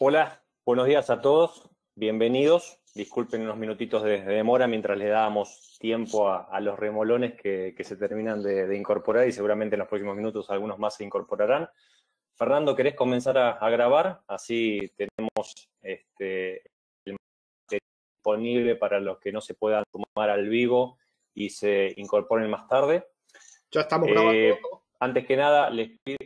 Hola, buenos días a todos, bienvenidos. Disculpen unos minutitos de demora mientras le dábamos tiempo a los remolones que se terminan de incorporar y seguramente en los próximos minutos algunos más se incorporarán. Fernando, ¿querés comenzar a grabar? Así tenemos el material disponible para los que no se puedan sumar al vivo y se incorporen más tarde. Ya estamos grabando. Antes que nada, les pido...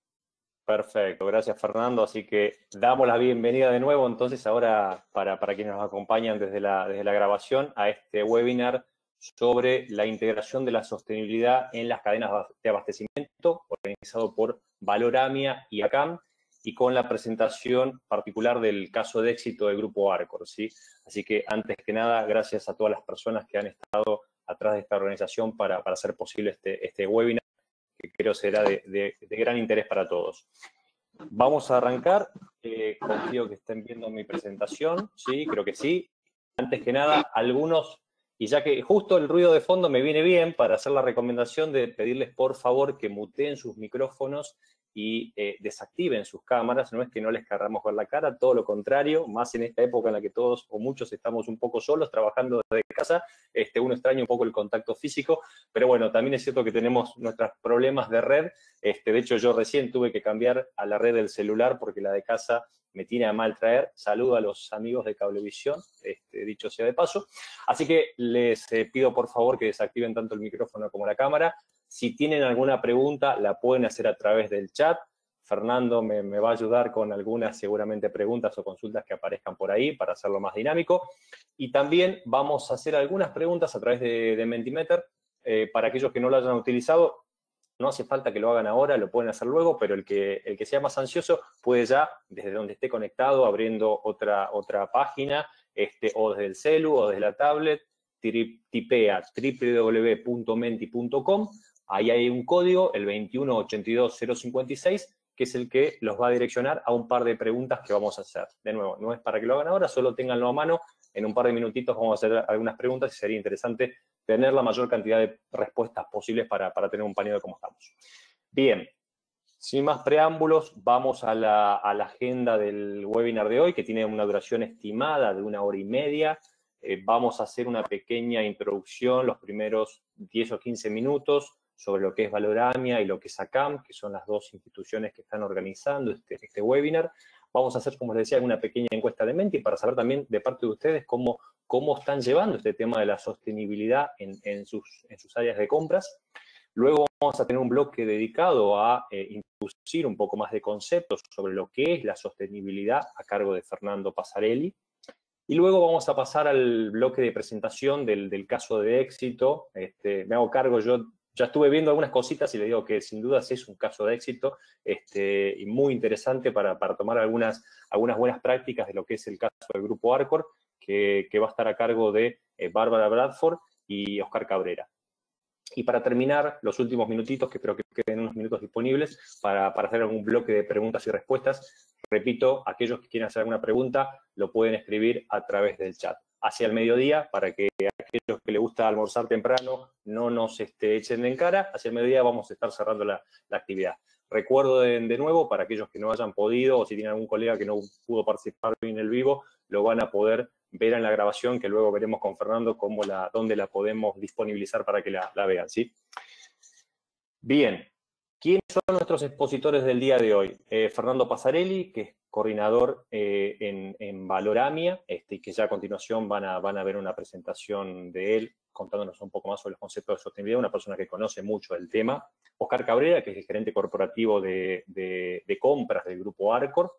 Perfecto, gracias Fernando. Así que damos la bienvenida de nuevo entonces ahora para quienes nos acompañan desde la grabación a este webinar sobre la integración de la sostenibilidad en las cadenas de abastecimiento, organizado por Valoramia y ACAM, y con la presentación particular del caso de éxito del Grupo Arcor, ¿sí? Así que antes que nada, gracias a todas las personas que han estado atrás de esta organización para hacer posible este webinar, que creo será de gran interés para todos. Vamos a arrancar. Confío que estén viendo mi presentación. Sí, creo que sí. Antes que nada, algunos, y ya que justo el ruido de fondo me viene bien para hacer la recomendación de pedirles por favor que muteen sus micrófonos y desactiven sus cámaras. No es que no les querramos ver la cara, todo lo contrario, más en esta época en la que todos o muchos estamos un poco solos trabajando desde casa, uno extraña un poco el contacto físico, pero bueno, también es cierto que tenemos nuestros problemas de red. De hecho, yo recién tuve que cambiar a la red del celular porque la de casa me tiene a mal traer. Saludo a los amigos de Cablevisión, dicho sea de paso. Así que les pido por favor que desactiven tanto el micrófono como la cámara. Si tienen alguna pregunta, la pueden hacer a través del chat. Fernando me va a ayudar con algunas seguramente preguntas o consultas que aparezcan por ahí para hacerlo más dinámico. Y también vamos a hacer algunas preguntas a través de Mentimeter. Para aquellos que no lo hayan utilizado, no hace falta que lo hagan ahora, lo pueden hacer luego, pero el que sea más ansioso puede ya, desde donde esté conectado, abriendo otra página, o desde el celu o desde la tablet, tipea www.menti.com. Ahí hay un código, el 2182056, que es el que los va a direccionar a un par de preguntas que vamos a hacer. De nuevo, no es para que lo hagan ahora, solo ténganlo a mano. En un par de minutitos vamos a hacer algunas preguntas y sería interesante tener la mayor cantidad de respuestas posibles para tener un paneo de cómo estamos. Bien, sin más preámbulos, vamos a la agenda del webinar de hoy, que tiene una duración estimada de 1 hora y media. Vamos a hacer una pequeña introducción, los primeros 10 o 15 minutos, sobre lo que es Valoramia y lo que es ACAM, que son las dos instituciones que están organizando este webinar. Vamos a hacer, como les decía, una pequeña encuesta de Menti para saber también de parte de ustedes cómo están llevando este tema de la sostenibilidad en sus áreas de compras. Luego vamos a tener un bloque dedicado a introducir un poco más de conceptos sobre lo que es la sostenibilidad a cargo de Fernando Pasarelli. Y luego vamos a pasar al bloque de presentación del caso de éxito. Me hago cargo, yo ya estuve viendo algunas cositas y le digo que sin dudas es un caso de éxito y muy interesante para tomar algunas buenas prácticas de lo que es el caso del Grupo Arcor, que va a estar a cargo de Bárbara Bradford y Oscar Cabrera. Y para terminar, los últimos minutitos, que espero que queden unos minutos disponibles para hacer algún bloque de preguntas y respuestas. Repito, aquellos que quieran hacer alguna pregunta lo pueden escribir a través del chat. Hacia el mediodía, para que aquellos que les gusta almorzar temprano no nos echen en cara, hacia el mediodía vamos a estar cerrando la actividad. Recuerdo de nuevo, para aquellos que no hayan podido, o si tienen algún colega que no pudo participar en el vivo, lo van a poder ver en la grabación, que luego veremos con Fernando dónde la podemos disponibilizar para que la vean, ¿sí? Bien, ¿quiénes son nuestros expositores del día de hoy? Fernando Pasarelli, que es coordinador en Valoramia, y que ya a continuación van a ver una presentación de él contándonos un poco más sobre los conceptos de sostenibilidad, una persona que conoce mucho el tema. Oscar Cabrera, que es el gerente corporativo de compras del Grupo Arcor.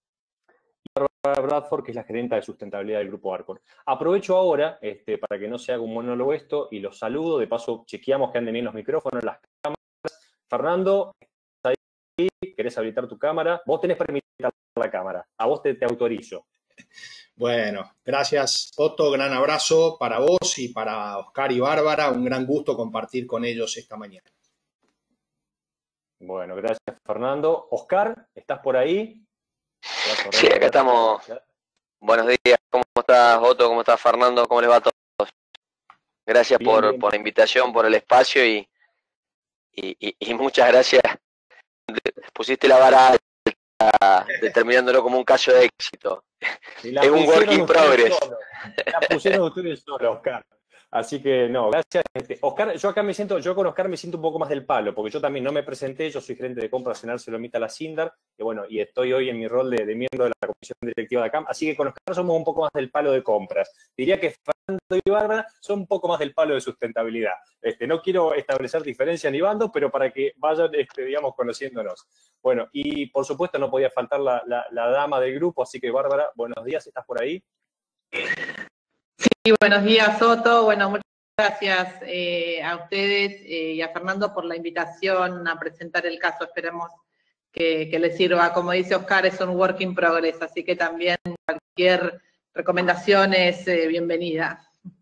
Bradford, que es la gerenta de sustentabilidad del Grupo Arcor. Aprovecho ahora, para que no se haga un monólogo esto, y los saludo. De paso, chequeamos que anden bien los micrófonos, las cámaras. Fernando, ¿estás ahí? ¿Querés habilitar tu cámara? Vos tenés permitida la cámara. A vos te autorizo. Bueno, gracias, Otto. Gran abrazo para vos y para Oscar y Bárbara. Un gran gusto compartir con ellos esta mañana. Bueno, gracias, Fernando. Oscar, ¿estás por ahí? Sí, acá estamos. Buenos días, ¿cómo estás, Otto? ¿Cómo estás, Fernando? ¿Cómo les va a todos? Gracias bien, bien. por la invitación, por el espacio y muchas gracias. Pusiste la vara alta, determinándolo como un caso de éxito. Es un work in progress. La pusieron ustedes solos, Oscar. Así que no, gracias. Oscar, yo con Oscar me siento un poco más del palo, porque yo también no me presenté, yo soy gerente de compras en ArcelorMittal la Sindar, y bueno, y estoy hoy en mi rol de miembro de la comisión directiva de ACAM, así que con Oscar somos un poco más del palo de compras. Diría que Fernando y Bárbara son un poco más del palo de sustentabilidad. No quiero establecer diferencias ni bandos, pero para que vayan, digamos, conociéndonos. Bueno, y por supuesto no podía faltar la dama del grupo, así que Bárbara, buenos días, ¿estás por ahí? Sí, buenos días, Otto. Bueno, muchas gracias a ustedes y a Fernando por la invitación a presentar el caso. Esperemos que les sirva. Como dice Oscar, es un work in progress, así que también cualquier recomendación es bienvenida.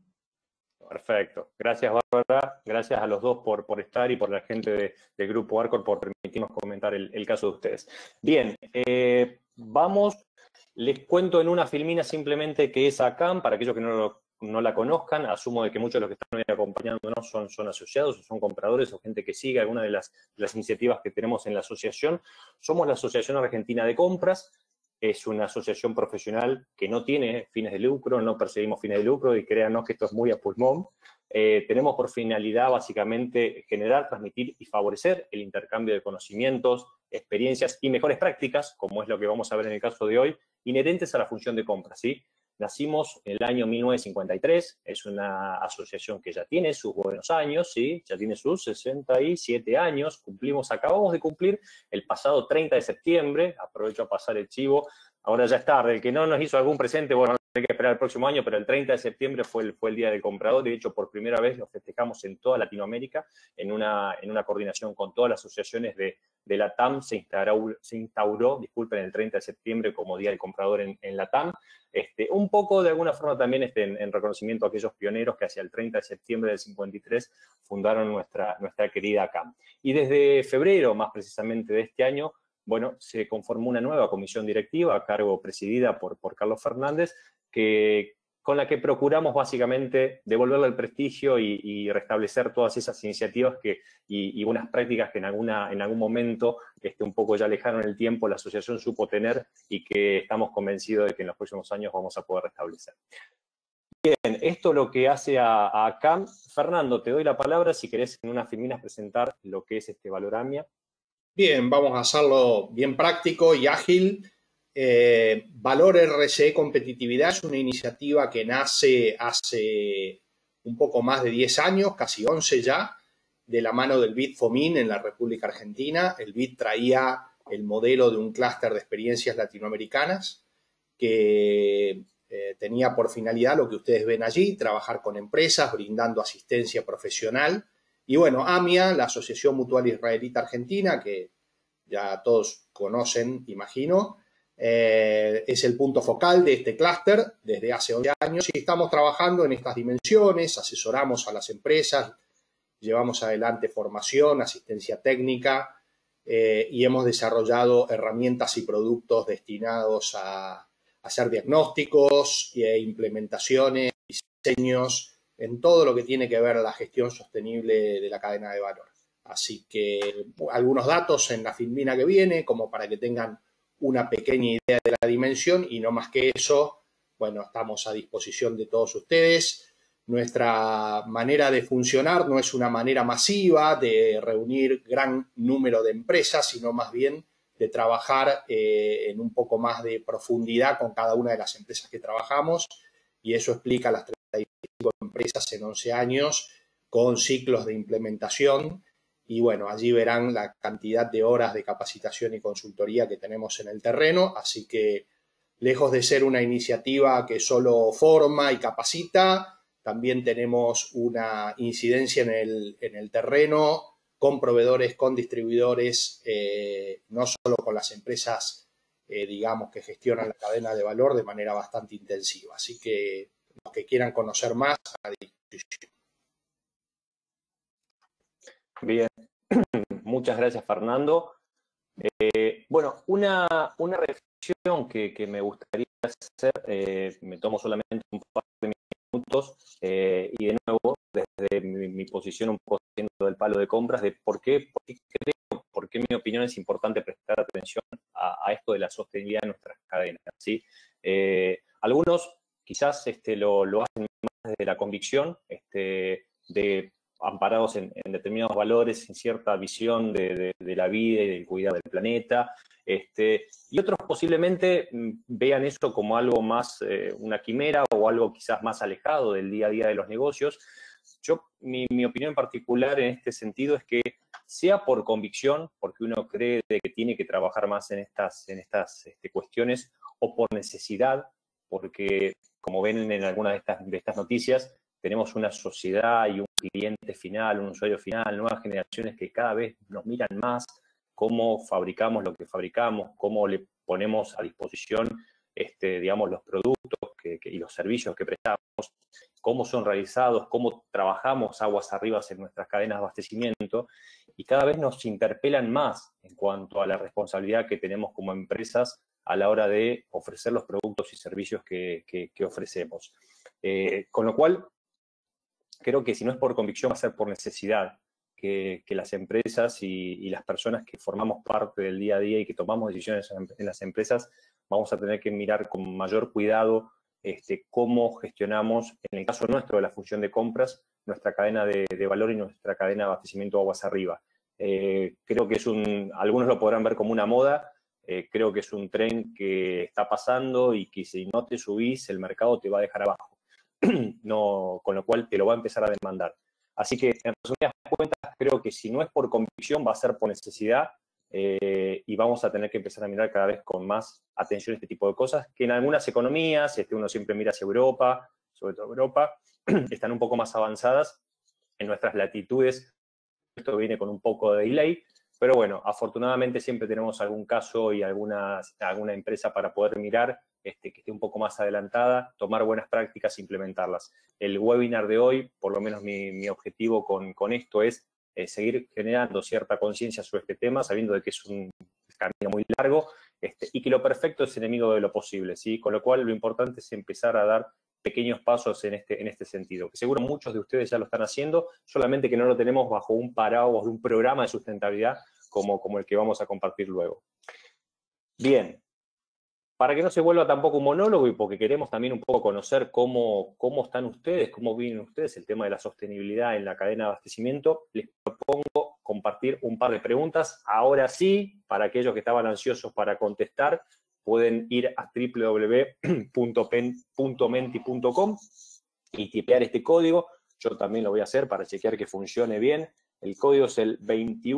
Perfecto. Gracias, Bárbara. Gracias a los dos por estar y por la gente del Grupo Arcor por permitirnos comentar el caso de ustedes. Bien, vamos. Les cuento en una filmina simplemente qué es ACAM, para aquellos que no la conozcan. Asumo de que muchos de los que están hoy acompañándonos son asociados, o son compradores, o gente que sigue alguna de las iniciativas que tenemos en la asociación. Somos la Asociación Argentina de Compras. Es una asociación profesional que no tiene fines de lucro, no perseguimos fines de lucro, y créanos que esto es muy a pulmón. Tenemos por finalidad básicamente generar, transmitir y favorecer el intercambio de conocimientos, experiencias y mejores prácticas, como es lo que vamos a ver en el caso de hoy, inherentes a la función de compra, ¿sí? Nacimos en el año 1953, es una asociación que ya tiene sus buenos años, ¿sí? Ya tiene sus 67 años, acabamos de cumplir el pasado 30 de septiembre, aprovecho a pasar el chivo, ahora ya es tarde, el que no nos hizo algún presente, bueno, hay que esperar el próximo año, pero el 30 de septiembre fue el Día del Comprador, de hecho por primera vez lo festejamos en toda Latinoamérica, en una coordinación con todas las asociaciones de la TAM, se instauró, disculpen, el 30 de septiembre como Día del Comprador en la TAM, un poco de alguna forma también en reconocimiento a aquellos pioneros que hacia el 30 de septiembre del 53 fundaron nuestra querida CAM. Y desde febrero, más precisamente de este año, bueno, se conformó una nueva comisión directiva a cargo presidida por Carlos Fernández, con la que procuramos básicamente devolverle el prestigio y restablecer todas esas iniciativas y buenas prácticas que en algún momento, un poco ya lejano en el tiempo, la asociación supo tener y que estamos convencidos de que en los próximos años vamos a poder restablecer. Bien, esto lo que hace a CAM. Fernando, te doy la palabra si querés en unas filminas presentar lo que es Valoramia. Bien, vamos a hacerlo bien práctico y ágil. Valor RCE Competitividad es una iniciativa que nace hace un poco más de 10 años, casi 11 ya, de la mano del BID FOMIN en la República Argentina. El BID traía el modelo de un clúster de experiencias latinoamericanas que tenía por finalidad lo que ustedes ven allí, trabajar con empresas, brindando asistencia profesional. Y bueno, AMIA, la Asociación Mutual Israelita Argentina, que ya todos conocen, imagino, es el punto focal de este clúster desde hace 11 años y estamos trabajando en estas dimensiones, asesoramos a las empresas, llevamos adelante formación, asistencia técnica y hemos desarrollado herramientas y productos destinados a hacer diagnósticos e implementaciones, diseños, en todo lo que tiene que ver la gestión sostenible de la cadena de valor. Así que algunos datos en la filmina que viene, como para que tengan una pequeña idea de la dimensión y no más que eso, bueno, estamos a disposición de todos ustedes. Nuestra manera de funcionar no es una manera masiva de reunir gran número de empresas, sino más bien de trabajar en un poco más de profundidad con cada una de las empresas que trabajamos y eso explica las 35 empresas en 11 años con ciclos de implementación y bueno, allí verán la cantidad de horas de capacitación y consultoría que tenemos en el terreno, así que lejos de ser una iniciativa que solo forma y capacita, también tenemos una incidencia en el terreno con proveedores, con distribuidores, no solo con las empresas, digamos, que gestionan la cadena de valor de manera bastante intensiva. Así que los que quieran conocer más, a disposición. Bien, muchas gracias, Fernando. Bueno, una reflexión que me gustaría hacer, me tomo solamente un par de minutos, y de nuevo, desde mi posición un poco del palo de compras, de por qué porque en mi opinión es importante prestar atención a esto de la sostenibilidad de nuestras cadenas, ¿sí? Algunos quizás lo hacen más desde la convicción, amparados en determinados valores, en cierta visión de la vida y del cuidado del planeta, y otros posiblemente vean eso como algo más, una quimera o algo quizás más alejado del día a día de los negocios. Mi opinión en particular en este sentido es que sea por convicción, porque uno cree de que tiene que trabajar más en estas cuestiones, o por necesidad, porque como ven en algunas de estas noticias, tenemos una sociedad y un cliente final, un usuario final, nuevas generaciones que cada vez nos miran más cómo fabricamos lo que fabricamos, cómo le ponemos a disposición digamos, los productos y los servicios que prestamos, cómo son realizados, cómo trabajamos aguas arriba en nuestras cadenas de abastecimiento, y cada vez nos interpelan más en cuanto a la responsabilidad que tenemos como empresas a la hora de ofrecer los productos y servicios que ofrecemos. Con lo cual, creo que si no es por convicción, va a ser por necesidad que las empresas y las personas que formamos parte del día a día y que tomamos decisiones en las empresas, vamos a tener que mirar con mayor cuidado cómo gestionamos, en el caso nuestro de la función de compras, nuestra cadena de valor y nuestra cadena de abastecimiento aguas arriba. Creo que algunos lo podrán ver como una moda, creo que es un tren que está pasando y que si no te subís, el mercado te va a dejar abajo. No, con lo cual te lo va a empezar a demandar. Así que, en resumidas cuentas, creo que si no es por convicción, va a ser por necesidad, y vamos a tener que empezar a mirar cada vez con más atención este tipo de cosas, que en algunas economías, uno siempre mira hacia Europa, sobre todo Europa, están un poco más avanzadas. En nuestras latitudes esto viene con un poco de delay, pero bueno, afortunadamente siempre tenemos algún caso y alguna empresa para poder mirar que esté un poco más adelantada, tomar buenas prácticas e implementarlas. El webinar de hoy, por lo menos mi objetivo con esto es seguir generando cierta conciencia sobre este tema, sabiendo de que es un camino muy largo, y que lo perfecto es enemigo de lo posible, ¿sí? Con lo cual lo importante es empezar a dar pequeños pasos en este sentido, que seguro muchos de ustedes ya lo están haciendo, solamente que no lo tenemos bajo un paraguas de un programa de sustentabilidad como el que vamos a compartir luego. Bien, para que no se vuelva tampoco un monólogo y porque queremos también un poco conocer cómo están ustedes, cómo viven ustedes el tema de la sostenibilidad en la cadena de abastecimiento, les propongo compartir un par de preguntas. Ahora sí, para aquellos que estaban ansiosos para contestar, pueden ir a www.menti.com y tipear este código. Yo también lo voy a hacer para chequear que funcione bien. El código es el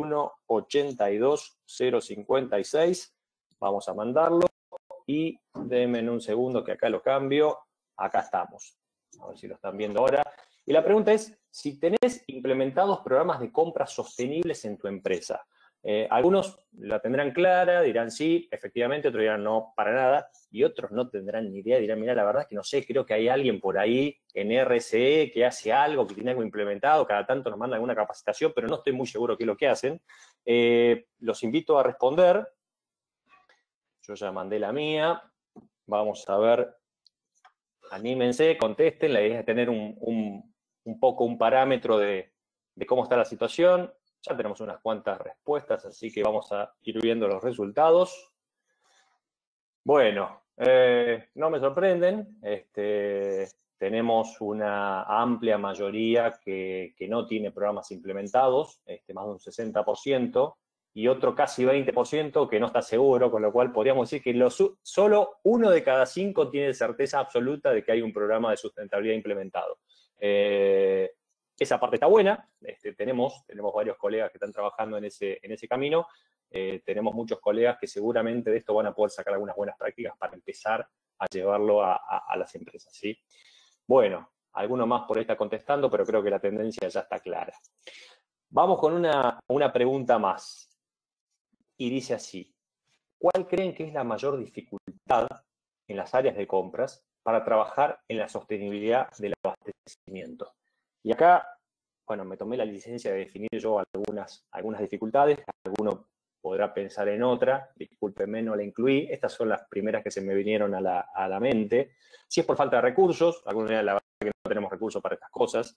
2182056. Vamos a mandarlo y denme en un segundo que acá lo cambio. Acá estamos. A ver si lo están viendo ahora. Y la pregunta es si tenés implementados programas de compras sostenibles en tu empresa. Algunos la tendrán clara, dirán sí, efectivamente, otros dirán no, para nada, y otros no tendrán ni idea, dirán, mira, la verdad es que no sé, creo que hay alguien por ahí en RSE que hace algo, que tiene algo implementado, cada tanto nos manda alguna capacitación, pero no estoy muy seguro qué es lo que hacen. Los invito a responder. Yo ya mandé la mía. Vamos a ver, anímense, contesten, la idea es tener un poco un parámetro de cómo está la situación. Ya tenemos unas cuantas respuestas, así que vamos a ir viendo los resultados. Bueno, no me sorprenden. Tenemos una amplia mayoría que no tiene programas implementados, más de un 60%, y otro casi 20% que no está seguro, con lo cual podríamos decir que solo 1 de cada 5 tiene certeza absoluta de que hay un programa de sustentabilidad implementado. Esa parte está buena, tenemos varios colegas que están trabajando en ese camino, tenemos muchos colegas que seguramente de esto van a poder sacar algunas buenas prácticas para empezar a llevarlo a las empresas, ¿sí? Bueno, alguno más por ahí está contestando, pero creo que la tendencia ya está clara. Vamos con una pregunta más, y dice así: ¿cuál creen que es la mayor dificultad en las áreas de compras para trabajar en la sostenibilidad del abastecimiento? Y acá, bueno, me tomé la licencia de definir yo algunas dificultades, alguno podrá pensar en otra, discúlpenme, no la incluí, estas son las primeras que se me vinieron a la mente. Si es por falta de recursos, alguna vez la verdad que no tenemos recursos para estas cosas.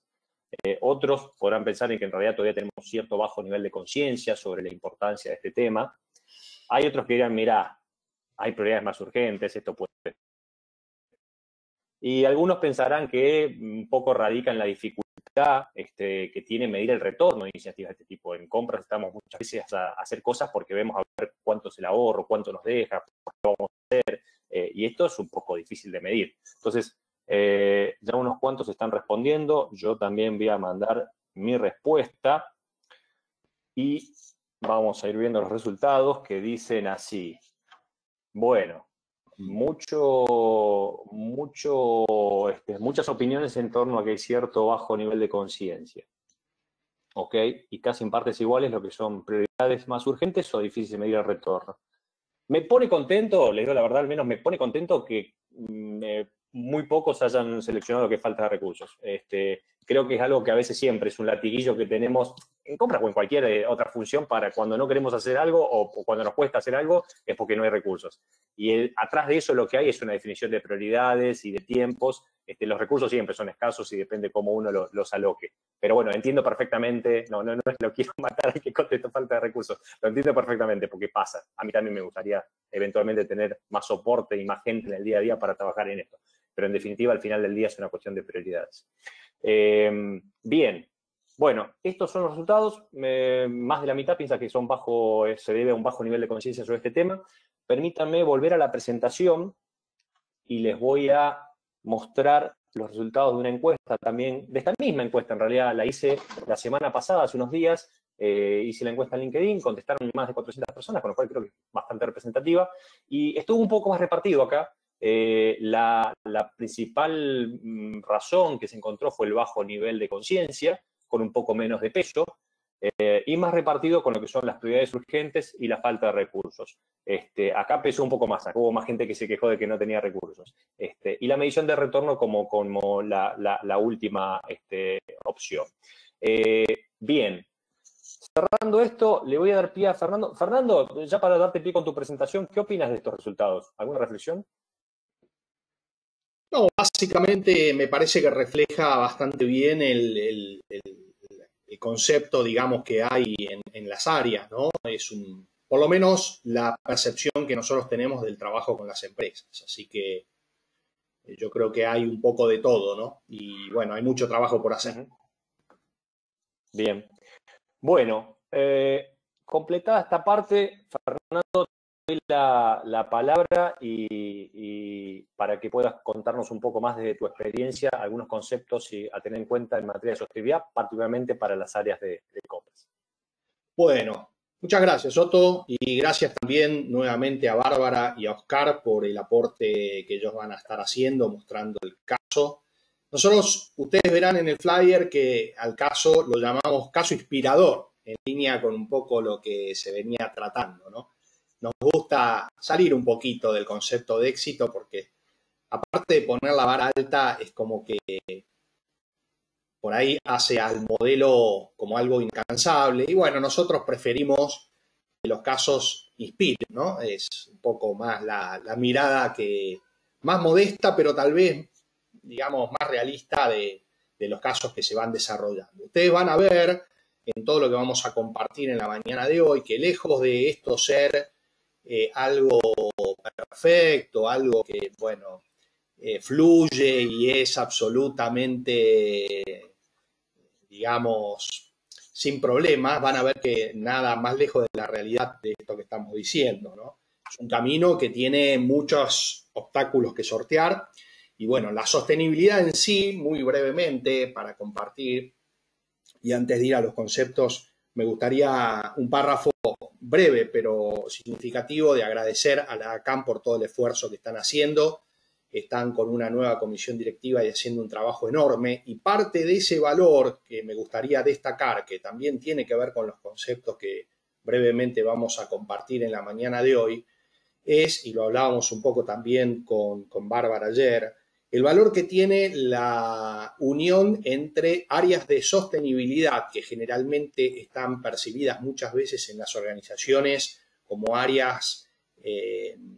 Otros podrán pensar en que en realidad todavía tenemos cierto bajo nivel de conciencia sobre la importancia de este tema. Hay otros que dirán, mira, hay prioridades más urgentes, esto puede... Y algunos pensarán que un poco radica en la dificultad que tiene medir el retorno de iniciativas de este tipo. En compras estamos muchas veces a hacer cosas porque vemos a ver cuánto es el ahorro, cuánto nos deja, qué vamos a hacer, y esto es un poco difícil de medir. Entonces, ya unos cuantos están respondiendo, yo también voy a mandar mi respuesta y vamos a ir viendo los resultados que dicen así. Bueno, muchas opiniones en torno a que hay cierto bajo nivel de conciencia. ¿Ok? Y casi en partes iguales lo que son prioridades más urgentes o difíciles de medir el retorno. Me pone contento, les digo la verdad, al menos me pone contento que muy pocos hayan seleccionado que falta de recursos. Creo que es algo que a veces siempre es un latiguillo que tenemos en compras o en cualquier otra función para cuando no queremos hacer algo o cuando nos cuesta hacer algo es porque no hay recursos. Y atrás de eso lo que hay es una definición de prioridades y de tiempos. Los recursos siempre son escasos y depende cómo uno los aloque. Pero bueno, entiendo perfectamente, no lo quiero matar al que contestó falta de recursos, lo entiendo perfectamente porque pasa. A mí también me gustaría eventualmente tener más soporte y más gente en el día a día para trabajar en esto. Pero en definitiva, al final del día es una cuestión de prioridades. Bien, bueno, estos son los resultados. Más de la mitad piensa que se debe a un bajo nivel de conciencia sobre este tema. Permítanme volver a la presentación y les voy a mostrar los resultados de una encuesta también, de esta misma encuesta en realidad, la hice la semana pasada, hace unos días, hice la encuesta en LinkedIn, contestaron más de 400 personas, con lo cual creo que es bastante representativa, y estuvo un poco más repartido acá. La principal razón que se encontró fue el bajo nivel de conciencia, con un poco menos de peso, y más repartido con lo que son las prioridades urgentes y la falta de recursos. Acá pesó un poco más, acá hubo más gente que se quejó de que no tenía recursos. Y la medición de retorno como la última opción. Bien, cerrando esto, le voy a dar pie a Fernando. Fernando, ya para darte pie con tu presentación, ¿qué opinas de estos resultados? ¿Alguna reflexión? No, básicamente me parece que refleja bastante bien el concepto, digamos, que hay en las áreas, ¿no? Por lo menos la percepción que nosotros tenemos del trabajo con las empresas. Así que yo creo que hay un poco de todo, ¿no? Y bueno, hay mucho trabajo por hacer. Bien. Bueno, completada esta parte, Fernando, te doy la palabra y para que puedas contarnos un poco más desde tu experiencia, algunos conceptos a tener en cuenta en materia de sostenibilidad, particularmente para las áreas de compras. Bueno, muchas gracias, Otto, y gracias también nuevamente a Bárbara y a Oscar por el aporte que ellos van a estar haciendo, mostrando el caso. Nosotros, ustedes verán en el flyer que al caso lo llamamos caso inspirador, en línea con un poco lo que se venía tratando, ¿no? Nos gusta salir un poquito del concepto de éxito porque, aparte de poner la vara alta, es como que por ahí hace al modelo como algo incansable. Y bueno, nosotros preferimos que los casos inspiren, ¿no? Es un poco más la mirada más modesta, pero tal vez, digamos, más realista de los casos que se van desarrollando. Ustedes van a ver en todo lo que vamos a compartir en la mañana de hoy que lejos de esto ser algo perfecto, algo que, bueno, fluye y es absolutamente, digamos, sin problemas, van a ver que nada más lejos de la realidad de esto que estamos diciendo, ¿no? Es un camino que tiene muchos obstáculos que sortear y bueno, la sostenibilidad en sí, muy brevemente para compartir y antes de ir a los conceptos, me gustaría un párrafo breve pero significativo de agradecer a la ACAM por todo el esfuerzo que están haciendo. Están con una nueva comisión directiva y haciendo un trabajo enorme y parte de ese valor que me gustaría destacar, que también tiene que ver con los conceptos que brevemente vamos a compartir en la mañana de hoy, es, y lo hablábamos un poco también con Bárbara ayer, el valor que tiene la unión entre áreas de sostenibilidad que generalmente están percibidas muchas veces en las organizaciones como áreas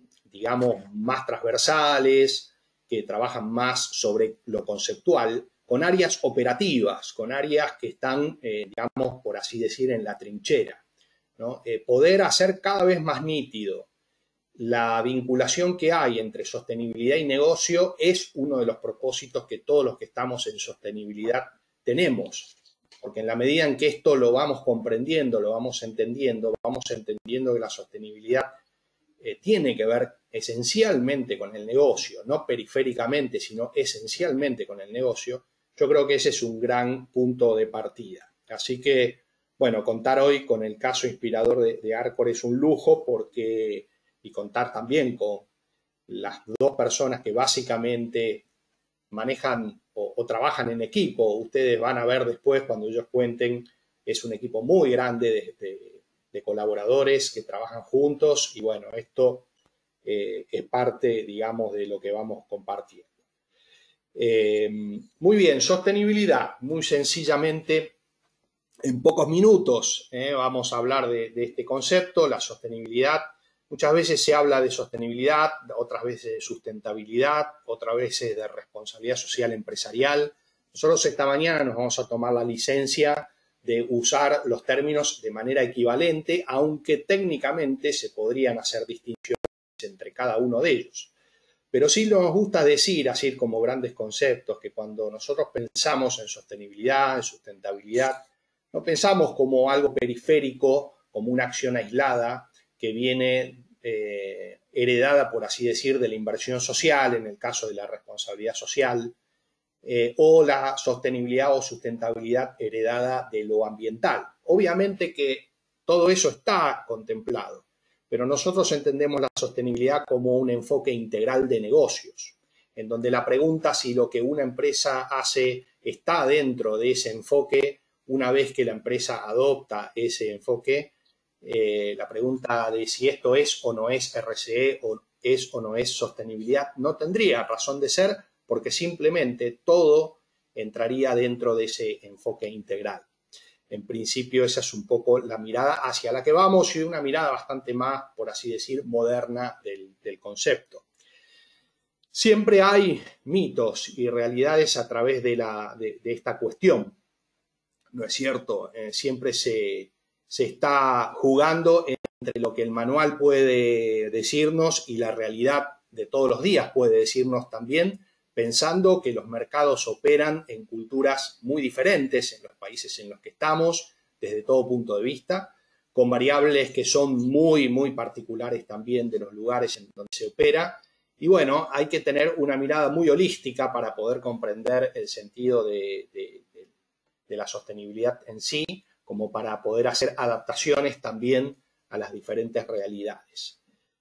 digamos, más transversales, que trabajan más sobre lo conceptual, con áreas operativas, con áreas que están, digamos, por así decir, en la trinchera, ¿no? Poder hacer cada vez más nítido la vinculación que hay entre sostenibilidad y negocio es uno de los propósitos que todos los que estamos en sostenibilidad tenemos. Porque en la medida en que esto lo vamos comprendiendo, lo vamos entendiendo que la sostenibilidad tiene que ver esencialmente con el negocio, no periféricamente, sino esencialmente con el negocio, yo creo que ese es un gran punto de partida. Así que, bueno, contar hoy con el caso inspirador de Arcor es un lujo y contar también con las dos personas que básicamente manejan o trabajan en equipo. Ustedes van a ver después cuando ellos cuenten, es un equipo muy grande de colaboradores que trabajan juntos y bueno, esto es parte, digamos, de lo que vamos compartiendo. Muy bien, sostenibilidad, muy sencillamente, en pocos minutos vamos a hablar de este concepto, la sostenibilidad. Muchas veces se habla de sostenibilidad, otras veces de sustentabilidad, otras veces de responsabilidad social empresarial. Nosotros esta mañana nos vamos a tomar la licencia de usar los términos de manera equivalente, aunque técnicamente se podrían hacer distinciones entre cada uno de ellos. Pero sí nos gusta decir, así como grandes conceptos, que cuando nosotros pensamos en sostenibilidad, en sustentabilidad, no pensamos como algo periférico, como una acción aislada que viene heredada, por así decir, de la inversión social, en el caso de la responsabilidad social, o la sostenibilidad o sustentabilidad heredada de lo ambiental. Obviamente que todo eso está contemplado, pero nosotros entendemos la sostenibilidad como un enfoque integral de negocios, en donde la pregunta si lo que una empresa hace está dentro de ese enfoque, una vez que la empresa adopta ese enfoque, la pregunta de si esto es o no es RSE o es o no es sostenibilidad no tendría razón de ser porque simplemente todo entraría dentro de ese enfoque integral. En principio esa es un poco la mirada hacia la que vamos y una mirada bastante más, por así decir, moderna del concepto. Siempre hay mitos y realidades a través de esta cuestión, ¿no es cierto? Siempre se está jugando entre lo que el manual puede decirnos y la realidad de todos los días puede decirnos también, pensando que los mercados operan en culturas muy diferentes en los países en los que estamos, desde todo punto de vista, con variables que son muy, muy particulares también de los lugares en donde se opera. Y bueno, hay que tener una mirada muy holística para poder comprender el sentido de la sostenibilidad en sí, como para poder hacer adaptaciones también a las diferentes realidades.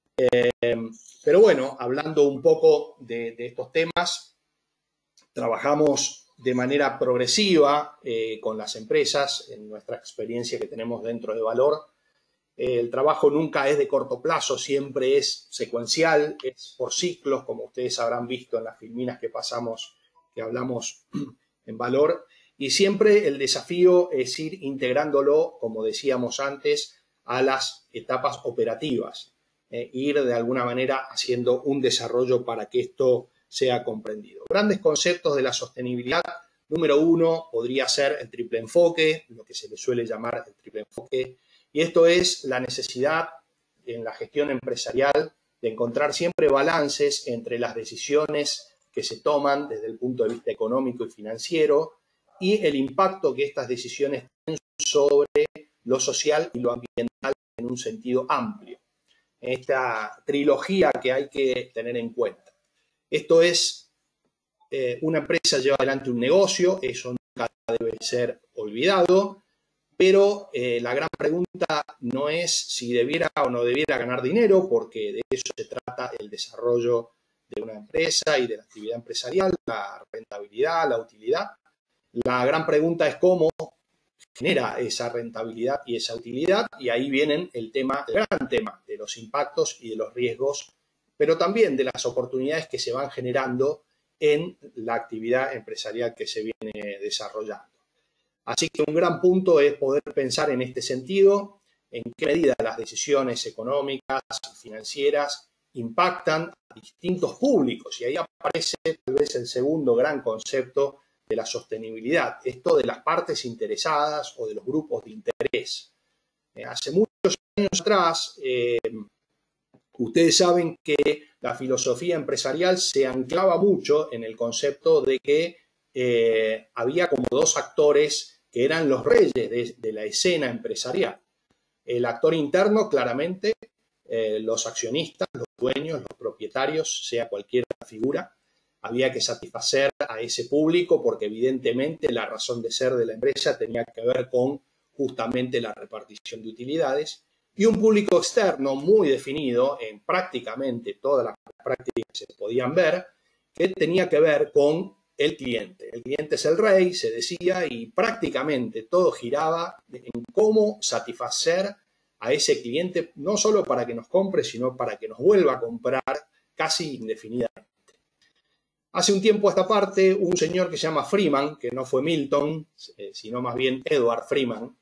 Pero bueno, hablando un poco de estos temas, trabajamos de manera progresiva con las empresas, en nuestra experiencia que tenemos dentro de Valor. El trabajo nunca es de corto plazo, siempre es secuencial, es por ciclos, como ustedes habrán visto en las filminas que pasamos, que hablamos en Valor. Y siempre el desafío es ir integrándolo, como decíamos antes, a las etapas operativas. Ir de alguna manera haciendo un desarrollo para que esto sea comprendido. Grandes conceptos de la sostenibilidad. Número uno podría ser el triple enfoque, lo que se le suele llamar el triple enfoque. Y esto es la necesidad en la gestión empresarial de encontrar siempre balances entre las decisiones que se toman desde el punto de vista económico y financiero y el impacto que estas decisiones tienen sobre lo social y lo ambiental en un sentido amplio. Esta trilogía que hay que tener en cuenta. Esto es, una empresa lleva adelante un negocio, eso nunca debe ser olvidado, pero la gran pregunta no es si debiera o no debiera ganar dinero, porque de eso se trata el desarrollo de una empresa y de la actividad empresarial, la rentabilidad, la utilidad. La gran pregunta es cómo genera esa rentabilidad y esa utilidad, y ahí vienen el gran tema de los impactos y de los riesgos, pero también de las oportunidades que se van generando en la actividad empresarial que se viene desarrollando. Así que un gran punto es poder pensar en este sentido, en qué medida las decisiones económicas y financieras impactan a distintos públicos, y ahí aparece tal vez el segundo gran concepto de la sostenibilidad, esto de las partes interesadas o de los grupos de interés. Hace muchos años atrás, ustedes saben que la filosofía empresarial se anclaba mucho en el concepto de que había como dos actores que eran los reyes de la escena empresarial. El actor interno, claramente, los accionistas, los dueños, los propietarios, sea cualquier figura. Había que satisfacer a ese público porque evidentemente la razón de ser de la empresa tenía que ver con justamente la repartición de utilidades. Y un público externo muy definido en prácticamente todas las prácticas que se podían ver, que tenía que ver con el cliente. El cliente es el rey, se decía, y prácticamente todo giraba en cómo satisfacer a ese cliente, no solo para que nos compre, sino para que nos vuelva a comprar casi indefinidamente. Hace un tiempo a esta parte, un señor que se llama Freeman, que no fue Milton, sino más bien Edward Freeman,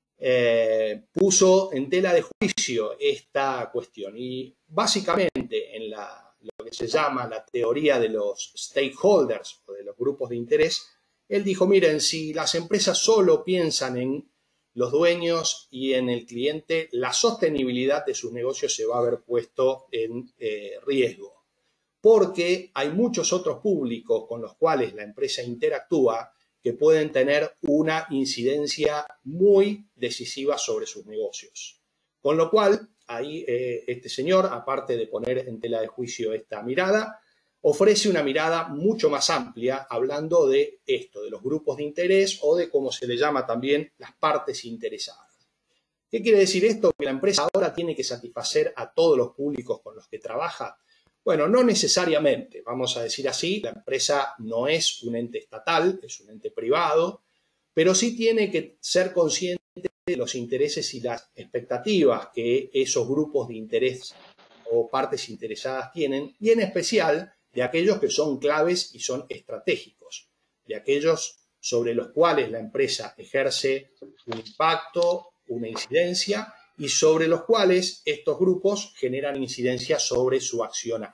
puso en tela de juicio esta cuestión. Y básicamente en lo que se llama la teoría de los stakeholders o de los grupos de interés, él dijo, miren, si las empresas solo piensan en los dueños y en el cliente, la sostenibilidad de sus negocios se va a ver puesto en riesgo. Porque hay muchos otros públicos con los cuales la empresa interactúa que pueden tener una incidencia muy decisiva sobre sus negocios. Con lo cual, ahí este señor, aparte de poner en tela de juicio esta mirada, ofrece una mirada mucho más amplia hablando de esto, de los grupos de interés o de cómo se le llama también las partes interesadas. ¿Qué quiere decir esto? Que la empresa ahora tiene que satisfacer a todos los públicos con los que trabaja. Bueno, no necesariamente, vamos a decir así, la empresa no es un ente estatal, es un ente privado, pero sí tiene que ser consciente de los intereses y las expectativas que esos grupos de interés o partes interesadas tienen, y en especial de aquellos que son claves y son estratégicos, de aquellos sobre los cuales la empresa ejerce un impacto, una incidencia, y sobre los cuales estos grupos generan incidencia sobre su accionar.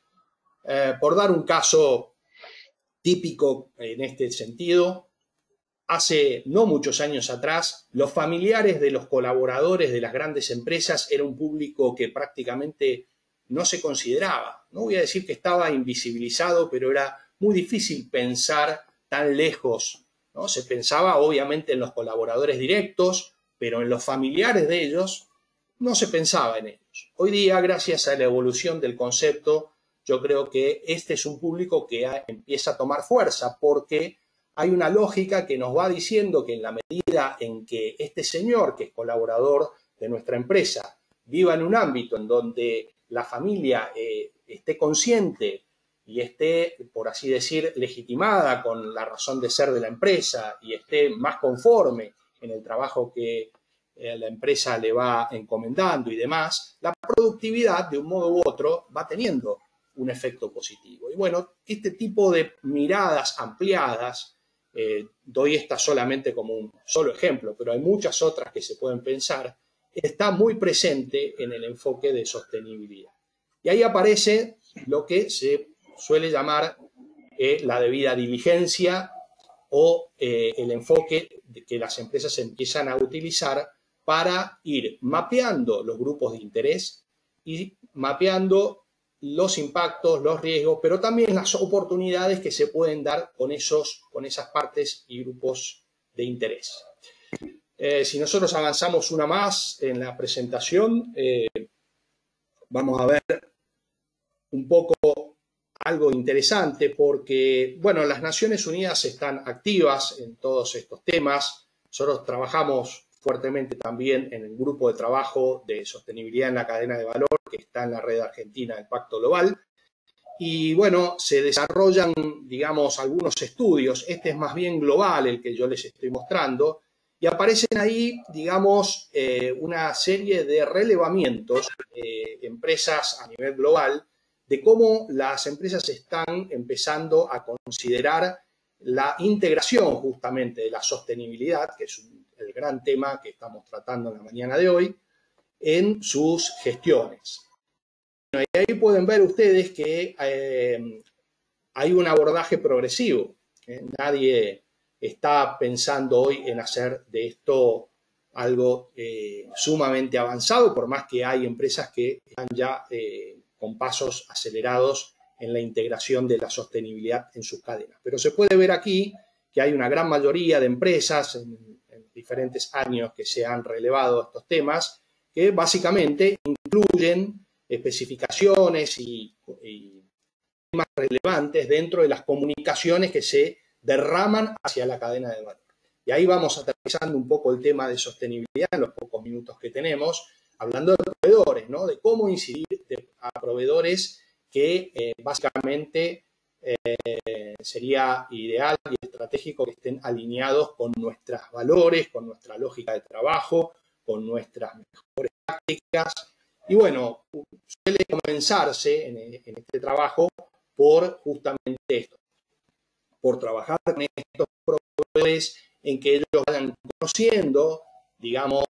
Por dar un caso típico en este sentido, hace no muchos años atrás, los familiares de los colaboradores de las grandes empresas era un público que prácticamente no se consideraba. No voy a decir que estaba invisibilizado, pero era muy difícil pensar tan lejos, ¿no? Se pensaba obviamente en los colaboradores directos, pero en los familiares de ellos no se pensaba en ellos. Hoy día, gracias a la evolución del concepto, yo creo que este es un público que empieza a tomar fuerza porque hay una lógica que nos va diciendo que en la medida en que este señor, que es colaborador de nuestra empresa, viva en un ámbito en donde la familia esté consciente y esté, por así decir, legitimada con la razón de ser de la empresa y esté más conforme en el trabajo que la empresa le va encomendando y demás, la productividad de un modo u otro va teniendo un efecto positivo. Y bueno, este tipo de miradas ampliadas, doy esta solamente como un solo ejemplo, pero hay muchas otras que se pueden pensar, está muy presente en el enfoque de sostenibilidad. Y ahí aparece lo que se suele llamar la debida diligencia o el enfoque que las empresas empiezan a utilizar para ir mapeando los grupos de interés y mapeando los impactos, los riesgos, pero también las oportunidades que se pueden dar con esas partes y grupos de interés. Si nosotros avanzamos una más en la presentación, vamos a ver un poco algo interesante porque, bueno, las Naciones Unidas están activas en todos estos temas. Nosotros trabajamos fuertemente también en el grupo de trabajo de sostenibilidad en la cadena de valor que está en la red argentina del Pacto Global. Y bueno, se desarrollan, digamos, algunos estudios. Este es más bien global, el que yo les estoy mostrando. Y aparecen ahí, digamos, una serie de relevamientos de empresas a nivel global de cómo las empresas están empezando a considerar la integración justamente de la sostenibilidad, que es el gran tema que estamos tratando en la mañana de hoy, en sus gestiones. Bueno, y ahí pueden ver ustedes que hay un abordaje progresivo. Nadie está pensando hoy en hacer de esto algo sumamente avanzado, por más que hay empresas que están ya con pasos acelerados en la integración de la sostenibilidad en sus cadenas. Pero se puede ver aquí que hay una gran mayoría de empresas en diferentes años que se han relevado estos temas, que básicamente incluyen especificaciones y temas relevantes dentro de las comunicaciones que se derraman hacia la cadena de valor. Y ahí vamos aterrizando un poco el tema de sostenibilidad en los pocos minutos que tenemos, hablando de proveedores, ¿no? De cómo incidir a proveedores que básicamente sería ideal y estratégico que estén alineados con nuestros valores, con nuestra lógica de trabajo, con nuestras mejores prácticas. Y bueno, suele comenzarse en este trabajo por justamente esto, por trabajar con estos proveedores en que ellos vayan conociendo, digamos,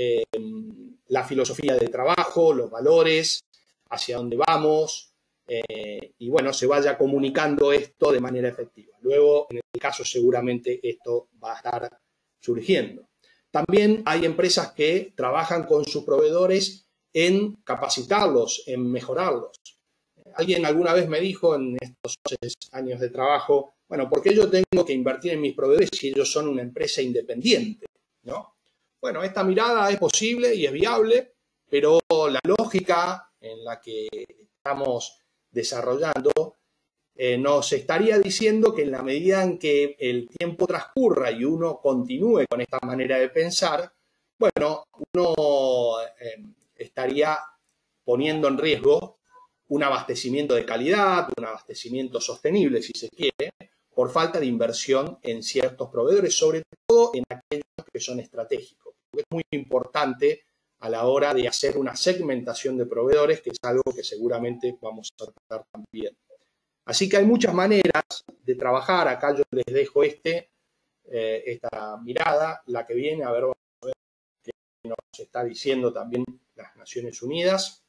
la filosofía de trabajo, los valores, hacia dónde vamos, y bueno, se vaya comunicando esto de manera efectiva. Luego, en el caso, seguramente esto va a estar surgiendo. También hay empresas que trabajan con sus proveedores en capacitarlos, en mejorarlos. Alguien alguna vez me dijo en estos 6 años de trabajo, bueno, ¿por qué yo tengo que invertir en mis proveedores si ellos son una empresa independiente? ¿No? Bueno, esta mirada es posible y es viable, pero la lógica en la que estamos desarrollando nos estaría diciendo que en la medida en que el tiempo transcurra y uno continúe con esta manera de pensar, bueno, uno estaría poniendo en riesgo un abastecimiento de calidad, un abastecimiento sostenible, si se quiere, por falta de inversión en ciertos proveedores, sobre todo en aquellos que son estratégicos. Es muy importante a la hora de hacer una segmentación de proveedores, que es algo que seguramente vamos a tratar también. Así que hay muchas maneras de trabajar. Acá yo les dejo esta mirada, la que viene, a ver, vamos a ver qué nos está diciendo también las Naciones Unidas.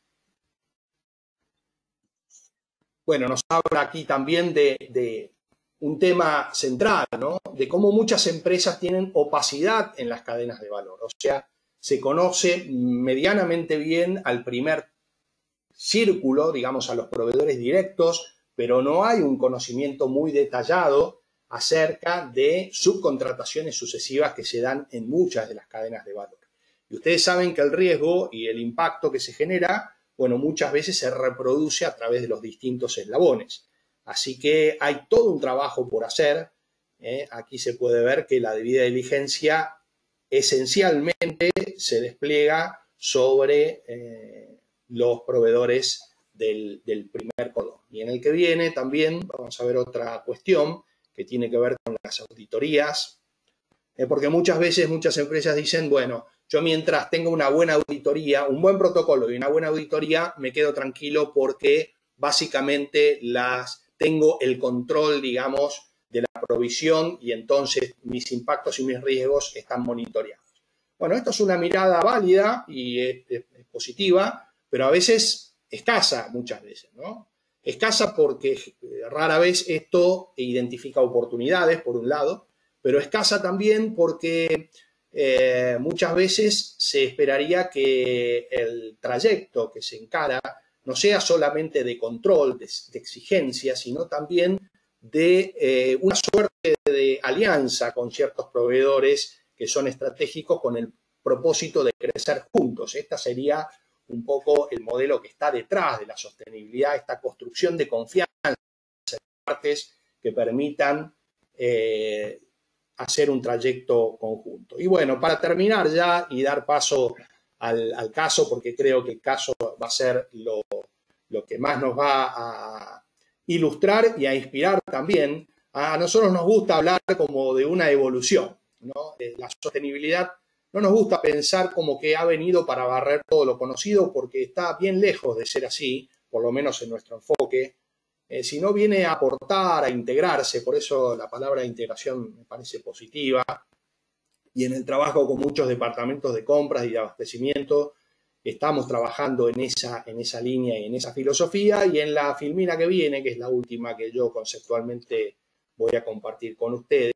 Bueno, nos habla aquí también de un tema central, ¿no? De cómo muchas empresas tienen opacidad en las cadenas de valor. O sea, se conoce medianamente bien al primer círculo, digamos, a los proveedores directos, pero no hay un conocimiento muy detallado acerca de subcontrataciones sucesivas que se dan en muchas de las cadenas de valor. Y ustedes saben que el riesgo y el impacto que se genera, bueno, muchas veces se reproduce a través de los distintos eslabones. Así que hay todo un trabajo por hacer. Aquí se puede ver que la debida diligencia esencialmente se despliega sobre los proveedores del primer cordón. Y en el que viene también vamos a ver otra cuestión que tiene que ver con las auditorías, porque muchas veces muchas empresas dicen, bueno, yo mientras tenga una buena auditoría, un buen protocolo y una buena auditoría, me quedo tranquilo porque básicamente tengo el control, digamos, de la provisión y entonces mis impactos y mis riesgos están monitoreados. Bueno, esto es una mirada válida y es positiva, pero a veces escasa, muchas veces, ¿no? Escasa porque rara vez esto identifica oportunidades, por un lado, pero escasa también porque muchas veces se esperaría que el trayecto que se encara no sea solamente de control, de exigencia, sino también de una suerte de alianza con ciertos proveedores que son estratégicos con el propósito de crecer juntos. Esta sería un poco el modelo que está detrás de la sostenibilidad, esta construcción de confianza en partes que permitan hacer un trayecto conjunto. Y bueno, para terminar ya y dar paso al caso, porque creo que el caso va a ser lo que más nos va a ilustrar y a inspirar también. A nosotros nos gusta hablar como de una evolución, ¿no? La sostenibilidad no nos gusta pensar como que ha venido para barrer todo lo conocido, porque está bien lejos de ser así, por lo menos en nuestro enfoque, sino viene a aportar, a integrarse. Por eso la palabra integración me parece positiva. Y en el trabajo con muchos departamentos de compras y de abastecimiento, estamos trabajando en esa línea y en esa filosofía. Y en la filmina que viene, que es la última que yo conceptualmente voy a compartir con ustedes.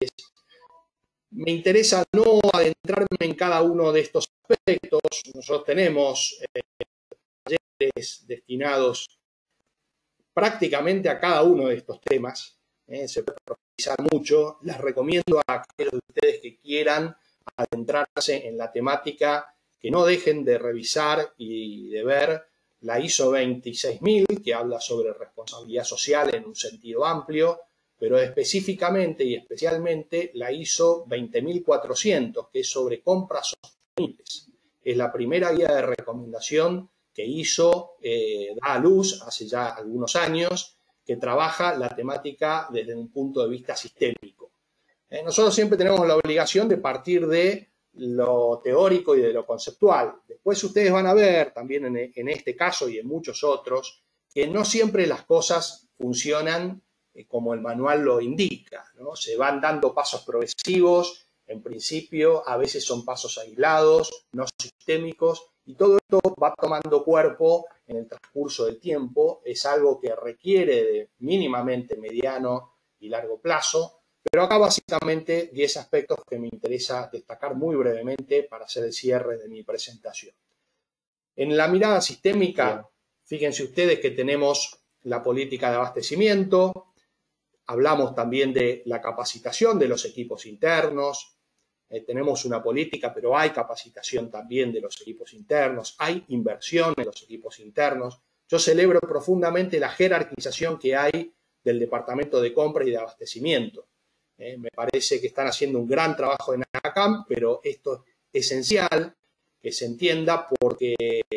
Me interesa no adentrarme en cada uno de estos aspectos. Nosotros tenemos talleres destinados prácticamente a cada uno de estos temas. Se puede profundizar mucho. Les recomiendo a aquellos de ustedes que quieran adentrarse en la temática que no dejen de revisar y de ver la ISO 26000, que habla sobre responsabilidad social en un sentido amplio, pero específicamente y especialmente la ISO 20400, que es sobre compras sostenibles. Es la primera guía de recomendación que ISO da a luz hace ya algunos años, que trabaja la temática desde un punto de vista sistémico. Nosotros siempre tenemos la obligación de partir de lo teórico y de lo conceptual. Después ustedes van a ver, también en este caso y en muchos otros, que no siempre las cosas funcionan como el manual lo indica, ¿no? Se van dando pasos progresivos, en principio a veces son pasos aislados, no sistémicos, y todo esto va tomando cuerpo en el transcurso del tiempo. Es algo que requiere de mínimamente mediano y largo plazo, pero acá básicamente 10 aspectos que me interesa destacar muy brevemente para hacer el cierre de mi presentación. En la mirada sistémica, fíjense ustedes que tenemos la política de abastecimiento, hablamos también de la capacitación de los equipos internos, tenemos una política, pero hay capacitación también de los equipos internos, hay inversión en los equipos internos. Yo celebro profundamente la jerarquización que hay del departamento de compra y de abastecimiento. Me parece que están haciendo un gran trabajo en ACAM, pero esto es esencial que se entienda porque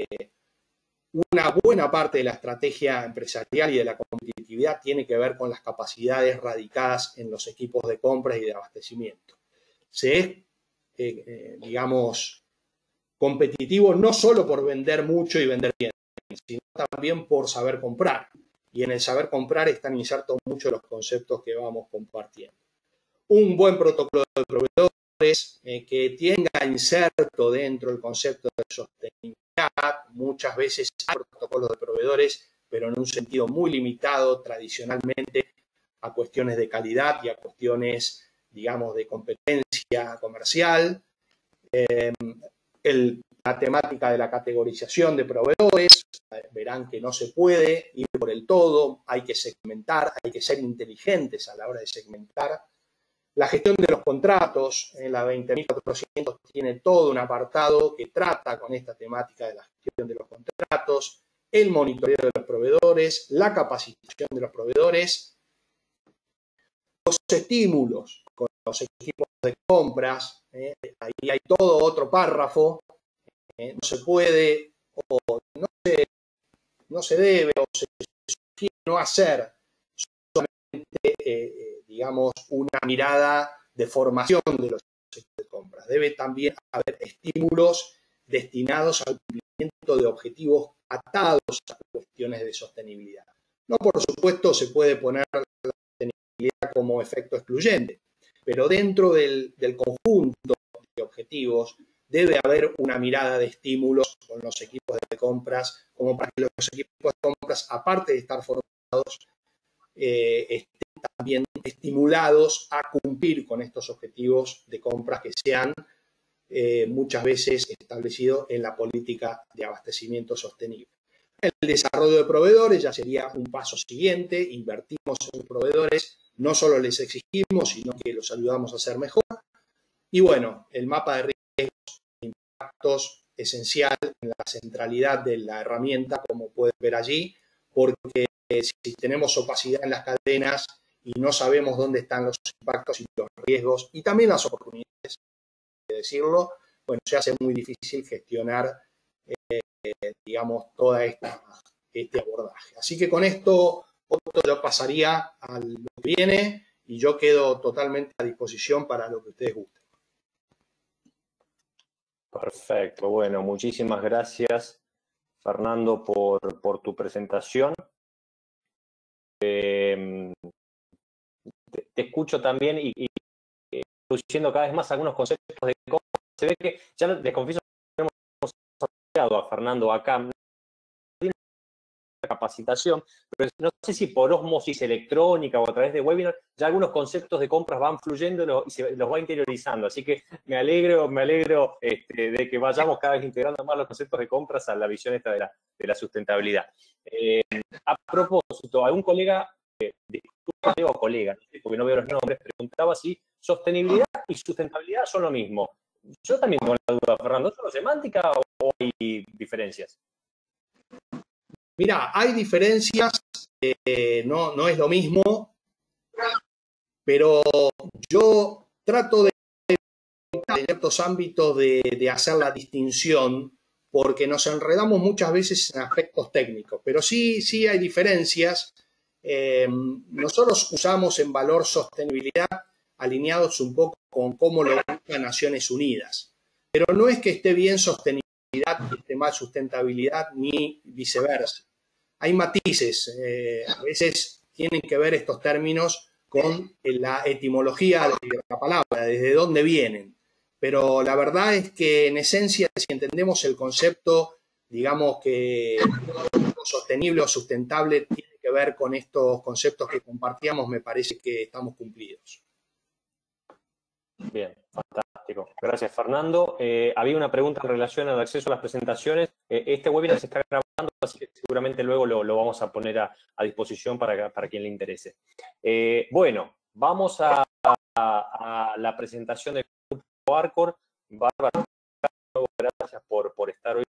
una buena parte de la estrategia empresarial y de la competitividad tiene que ver con las capacidades radicadas en los equipos de compra y de abastecimiento. Se es, digamos, competitivo no solo por vender mucho y vender bien, sino también por saber comprar. Y en el saber comprar están insertos muchos los conceptos que vamos compartiendo. Un buen protocolo de proveedores que tenga inserto dentro del concepto de sostenibilidad. Muchas veces hay protocolos de proveedores, pero en un sentido muy limitado tradicionalmente a cuestiones de calidad y a cuestiones, digamos, de competencia comercial. La temática de la categorización de proveedores, verán que no se puede ir por el todo, hay que segmentar, hay que ser inteligentes a la hora de segmentar. La gestión de los contratos, la 20.400 tiene todo un apartado que trata con esta temática de la gestión de los contratos, el monitoreo de los proveedores, la capacitación de los proveedores, los estímulos con los equipos de compras, ahí hay todo otro párrafo, no se puede o no se debe o se sugiere no hacer solamente, digamos, una mirada de formación de los equipos de compras. Debe también haber estímulos destinados al cumplimiento de objetivos atados a cuestiones de sostenibilidad. No, por supuesto, se puede poner la sostenibilidad como efecto excluyente, pero dentro del conjunto de objetivos debe haber una mirada de estímulos con los equipos de compras, como para que los equipos de compras, aparte de estar formados, estén también estimulados a cumplir con estos objetivos de compras que sean muchas veces establecidos en la política de abastecimiento sostenible. El desarrollo de proveedores ya sería un paso siguiente. Invertimos en proveedores, no solo les exigimos, sino que los ayudamos a hacer mejor. Y bueno, el mapa de riesgos e impactos esencial en la centralidad de la herramienta, como pueden ver allí, porque si tenemos opacidad en las cadenas y no sabemos dónde están los impactos y los riesgos y también las oportunidades, de decirlo, bueno, se hace muy difícil gestionar, digamos, toda este abordaje. Así que con esto, yo pasaría a lo que viene y yo quedo totalmente a disposición para lo que ustedes gusten. Perfecto, bueno, muchísimas gracias, Fernando, por tu presentación. Te escucho también y introduciendo cada vez más algunos conceptos de cómo se ve que, ya les confieso, hemos asociado a Fernando acá capacitación, pero no sé si por ósmosis electrónica o a través de webinar, ya algunos conceptos de compras van fluyendo y se los va interiorizando. Así que me alegro de que vayamos cada vez integrando más los conceptos de compras a la visión esta de la sustentabilidad. A propósito, algún colega, disculpa, digo colega, porque no veo los nombres, preguntaba si sostenibilidad y sustentabilidad son lo mismo. Yo también tengo la duda, Fernando, ¿es solo semántica o hay diferencias? Mira, hay diferencias, no es lo mismo, pero yo trato de en ciertos ámbitos de hacer la distinción, porque nos enredamos muchas veces en aspectos técnicos, pero sí hay diferencias. Nosotros usamos en valor sostenibilidad alineados un poco con cómo lo busca Naciones Unidas, pero no es que esté bien sostenibilidad y esté mal sustentabilidad, ni viceversa. Hay matices, a veces tienen que ver estos términos con la etimología de la palabra, desde dónde vienen. Pero la verdad es que en esencia, si entendemos el concepto, digamos que sostenible o sustentable tiene que ver con estos conceptos que compartíamos, me parece que estamos cumplidos. Bien, fantástico. Gracias, Fernando. Había una pregunta en relación al acceso a las presentaciones. Este webinar se está grabando, así que seguramente luego lo vamos a poner a disposición para quien le interese. Bueno, vamos a la presentación del grupo Arcor. Bárbara, gracias por estar hoy.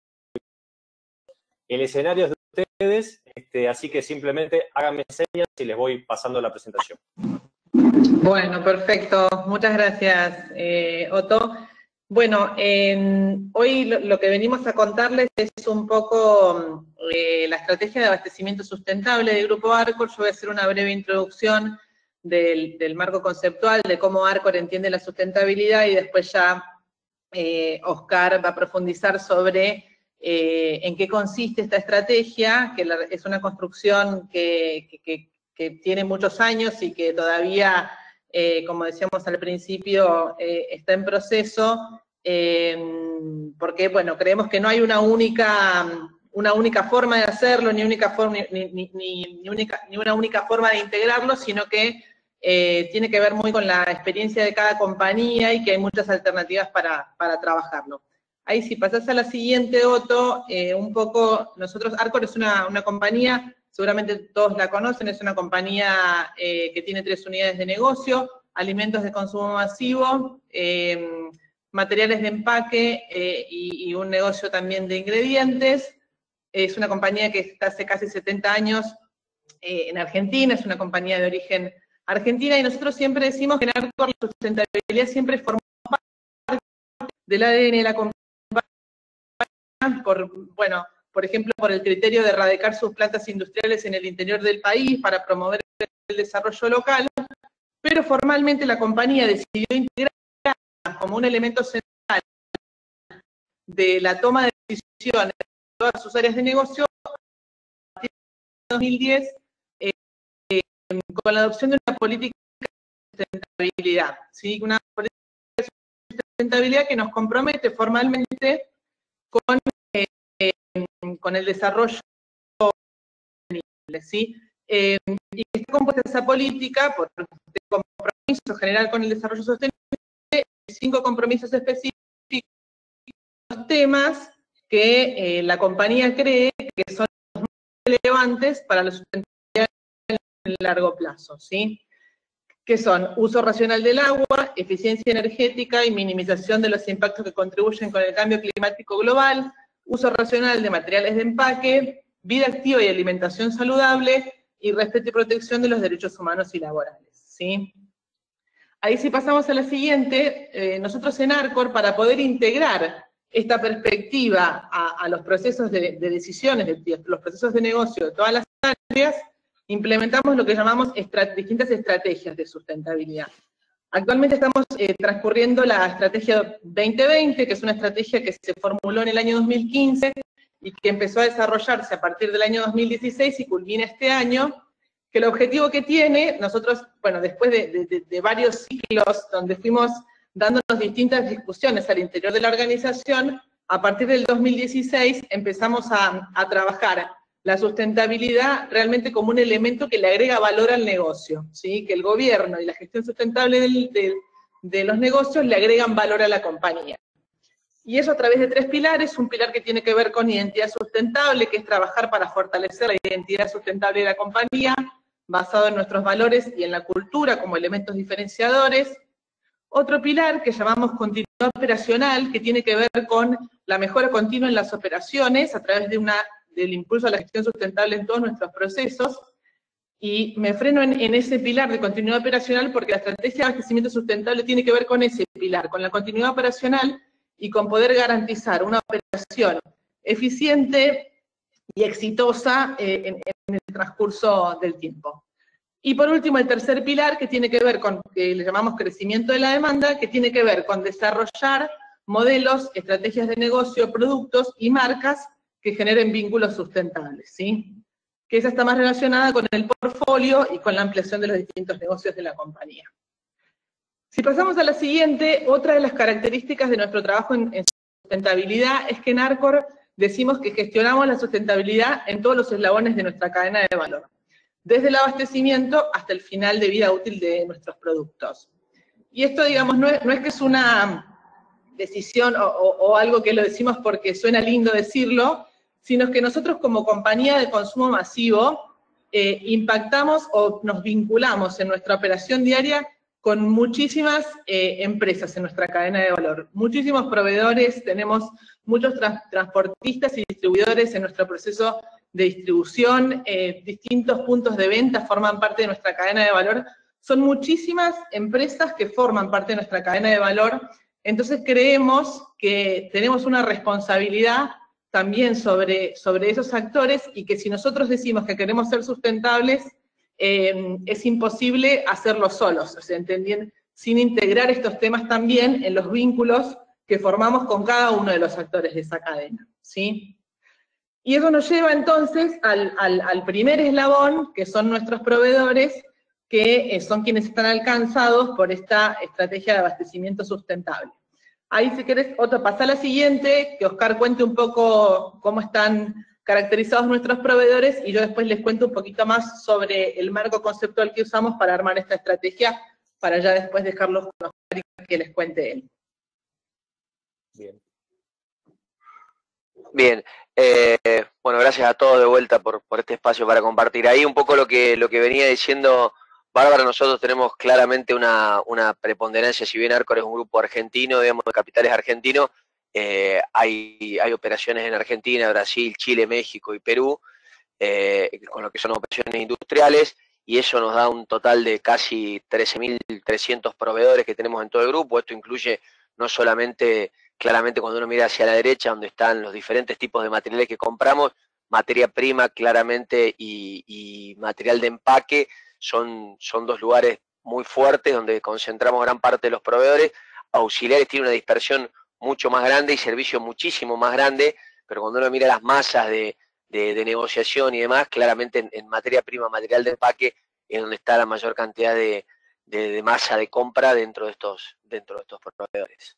El escenario es de ustedes, así que simplemente háganme señas y les voy pasando la presentación. Bueno, perfecto. Muchas gracias, Otto. Bueno, hoy lo que venimos a contarles es un poco la estrategia de abastecimiento sustentable del Grupo Arcor. Yo voy a hacer una breve introducción del marco conceptual, de cómo Arcor entiende la sustentabilidad, y después ya Oscar va a profundizar sobre en qué consiste esta estrategia, que es una construcción que tiene muchos años y que todavía, como decíamos al principio, está en proceso, porque, bueno, creemos que no hay una única forma de hacerlo, ni una única forma de integrarlo, sino que tiene que ver muy con la experiencia de cada compañía y que hay muchas alternativas para trabajarlo. Ahí, si pasás a la siguiente, Otto, un poco, nosotros, Arcor es una compañía, seguramente todos la conocen, es una compañía que tiene 3 unidades de negocio: alimentos de consumo masivo, materiales de empaque y un negocio también de ingredientes. Es una compañía que está hace casi 70 años en Argentina, es una compañía de origen argentina, y nosotros siempre decimos que en Arcor la sustentabilidad siempre formó parte del ADN de la compañía, por ejemplo, por el criterio de erradicar sus plantas industriales en el interior del país para promover el desarrollo local, pero formalmente la compañía decidió integrar como un elemento central de la toma de decisiones en todas sus áreas de negocio a partir de 2010, con la adopción de una política de sustentabilidad, ¿sí? Una política de sustentabilidad que nos compromete formalmente con el desarrollo sostenible, ¿sí? Y está compuesta esa política por el compromiso general con el desarrollo sostenible y 5 compromisos específicos, temas que la compañía cree que son los más relevantes para la sustentabilidad en el largo plazo, ¿sí? Que son uso racional del agua, eficiencia energética y minimización de los impactos que contribuyen con el cambio climático global, uso racional de materiales de empaque, vida activa y alimentación saludable, y respeto y protección de los derechos humanos y laborales, ¿sí? Ahí, si pasamos a la siguiente, nosotros en Arcor, para poder integrar esta perspectiva a los procesos de decisiones, los procesos de negocio de todas las áreas, implementamos lo que llamamos distintas estrategias de sustentabilidad. Actualmente estamos transcurriendo la estrategia 2020, que es una estrategia que se formuló en el año 2015 y que empezó a desarrollarse a partir del año 2016 y culmina este año, que el objetivo que tiene, nosotros, bueno, después de varios ciclos donde fuimos dándonos distintas discusiones al interior de la organización, a partir del 2016 empezamos a trabajar la sustentabilidad realmente como un elemento que le agrega valor al negocio, ¿sí? Que el gobierno y la gestión sustentable de los negocios le agregan valor a la compañía. Y eso a través de 3 pilares, un pilar que tiene que ver con identidad sustentable, que es trabajar para fortalecer la identidad sustentable de la compañía, basado en nuestros valores y en la cultura como elementos diferenciadores. Otro pilar que llamamos continuidad operacional, que tiene que ver con la mejora continua en las operaciones, a través del impulso a la gestión sustentable en todos nuestros procesos. Y me freno en ese pilar de continuidad operacional porque la estrategia de abastecimiento sustentable tiene que ver con ese pilar, con la continuidad operacional y con poder garantizar una operación eficiente y exitosa en el transcurso del tiempo. Y por último, el tercer pilar, que tiene que ver con, que le llamamos crecimiento de la demanda, que tiene que ver con desarrollar modelos, estrategias de negocio, productos y marcas que generen vínculos sustentables, ¿sí? Que esa está más relacionada con el portfolio y con la ampliación de los distintos negocios de la compañía. Si pasamos a la siguiente, otra de las características de nuestro trabajo en sustentabilidad es que en Arcor decimos que gestionamos la sustentabilidad en todos los eslabones de nuestra cadena de valor, desde el abastecimiento hasta el final de vida útil de nuestros productos. Y esto, digamos, no es que es una decisión o algo que lo decimos porque suena lindo decirlo, sino que nosotros como compañía de consumo masivo impactamos o nos vinculamos en nuestra operación diaria con muchísimas empresas en nuestra cadena de valor, muchísimos proveedores, tenemos muchos transportistas y distribuidores en nuestro proceso de distribución, distintos puntos de venta forman parte de nuestra cadena de valor, son muchísimas empresas que forman parte de nuestra cadena de valor, entonces creemos que tenemos una responsabilidad también sobre esos actores y que si nosotros decimos que queremos ser sustentables, es imposible hacerlo solos, o sea, sin integrar estos temas también en los vínculos que formamos con cada uno de los actores de esa cadena, ¿sí? Y eso nos lleva entonces al primer eslabón, que son nuestros proveedores, que son quienes están alcanzados por esta estrategia de abastecimiento sustentable. Ahí, si querés, Otto, pasá a la siguiente, que Oscar cuente un poco cómo están caracterizados nuestros proveedores, y yo después les cuento un poquito más sobre el marco conceptual que usamos para armar esta estrategia, para ya después dejarlos con Oscar y que les cuente él. Bien. Bueno, gracias a todos de vuelta por este espacio para compartir. Ahí un poco lo que venía diciendo Bárbara, nosotros tenemos claramente una preponderancia, si bien Arcor es un grupo argentino, digamos, de capitales argentinos, hay operaciones en Argentina, Brasil, Chile, México y Perú, con lo que son operaciones industriales, y eso nos da un total de casi 13.300 proveedores que tenemos en todo el grupo. Esto incluye no solamente, claramente cuando uno mira hacia la derecha, donde están los diferentes tipos de materiales que compramos, materia prima claramente y material de empaque, son dos lugares muy fuertes donde concentramos gran parte de los proveedores. Auxiliares tiene una dispersión mucho más grande y servicio muchísimo más grande, pero cuando uno mira las masas de negociación y demás, claramente en materia prima, material de empaque, es donde está la mayor cantidad de masa de compra dentro de estos proveedores.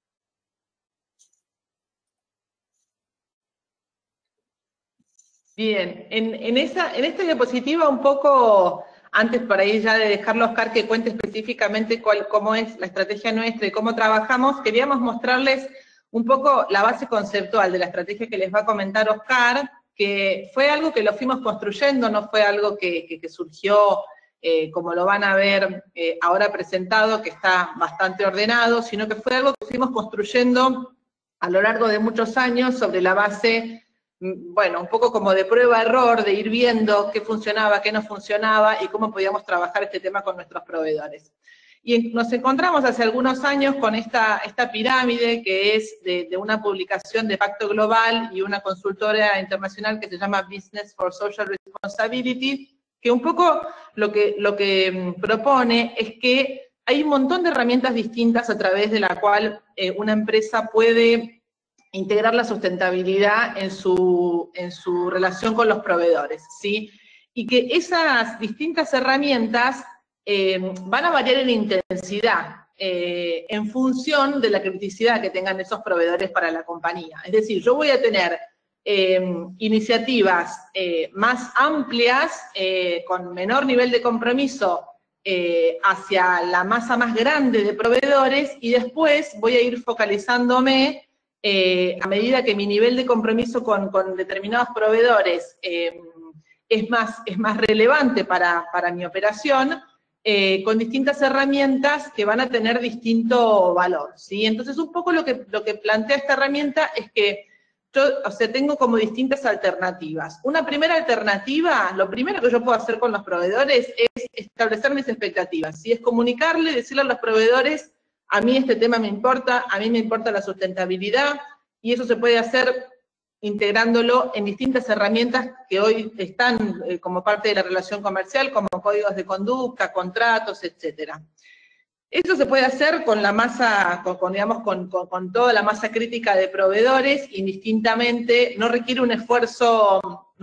Bien, en esta diapositiva un poco, antes para ir ya de dejarlo a Oscar que cuente específicamente cómo es la estrategia nuestra y cómo trabajamos, queríamos mostrarles un poco la base conceptual de la estrategia que les va a comentar Oscar, que fue algo que lo fuimos construyendo, no fue algo que surgió como lo van a ver ahora presentado, que está bastante ordenado, sino que fue algo que fuimos construyendo a lo largo de muchos años sobre la base, bueno, un poco como de prueba-error, de ir viendo qué funcionaba, qué no funcionaba y cómo podíamos trabajar este tema con nuestros proveedores. Y nos encontramos hace algunos años con esta pirámide que es de una publicación de Pacto Global y una consultora internacional que se llama Business for Social Responsibility, que un poco lo que propone es que hay un montón de herramientas distintas a través de la cual una empresa puede integrar la sustentabilidad en su relación con los proveedores, ¿sí? Y que esas distintas herramientas van a variar en intensidad en función de la criticidad que tengan esos proveedores para la compañía. Es decir, yo voy a tener iniciativas más amplias, con menor nivel de compromiso hacia la masa más grande de proveedores, y después voy a ir focalizándome a medida que mi nivel de compromiso con determinados proveedores es más relevante para mi operación, con distintas herramientas que van a tener distinto valor, ¿sí? Entonces, un poco lo que plantea esta herramienta es que yo, tengo como distintas alternativas. Una primera alternativa, lo primero que yo puedo hacer con los proveedores es establecer mis expectativas, ¿sí? Es comunicarle, decirle a los proveedores, a mí este tema me importa, a mí me importa la sustentabilidad, y eso se puede hacer integrándolo en distintas herramientas que hoy están como parte de la relación comercial, como códigos de conducta, contratos, etcétera. Eso se puede hacer con la masa, con toda la masa crítica de proveedores, indistintamente, no requiere un esfuerzo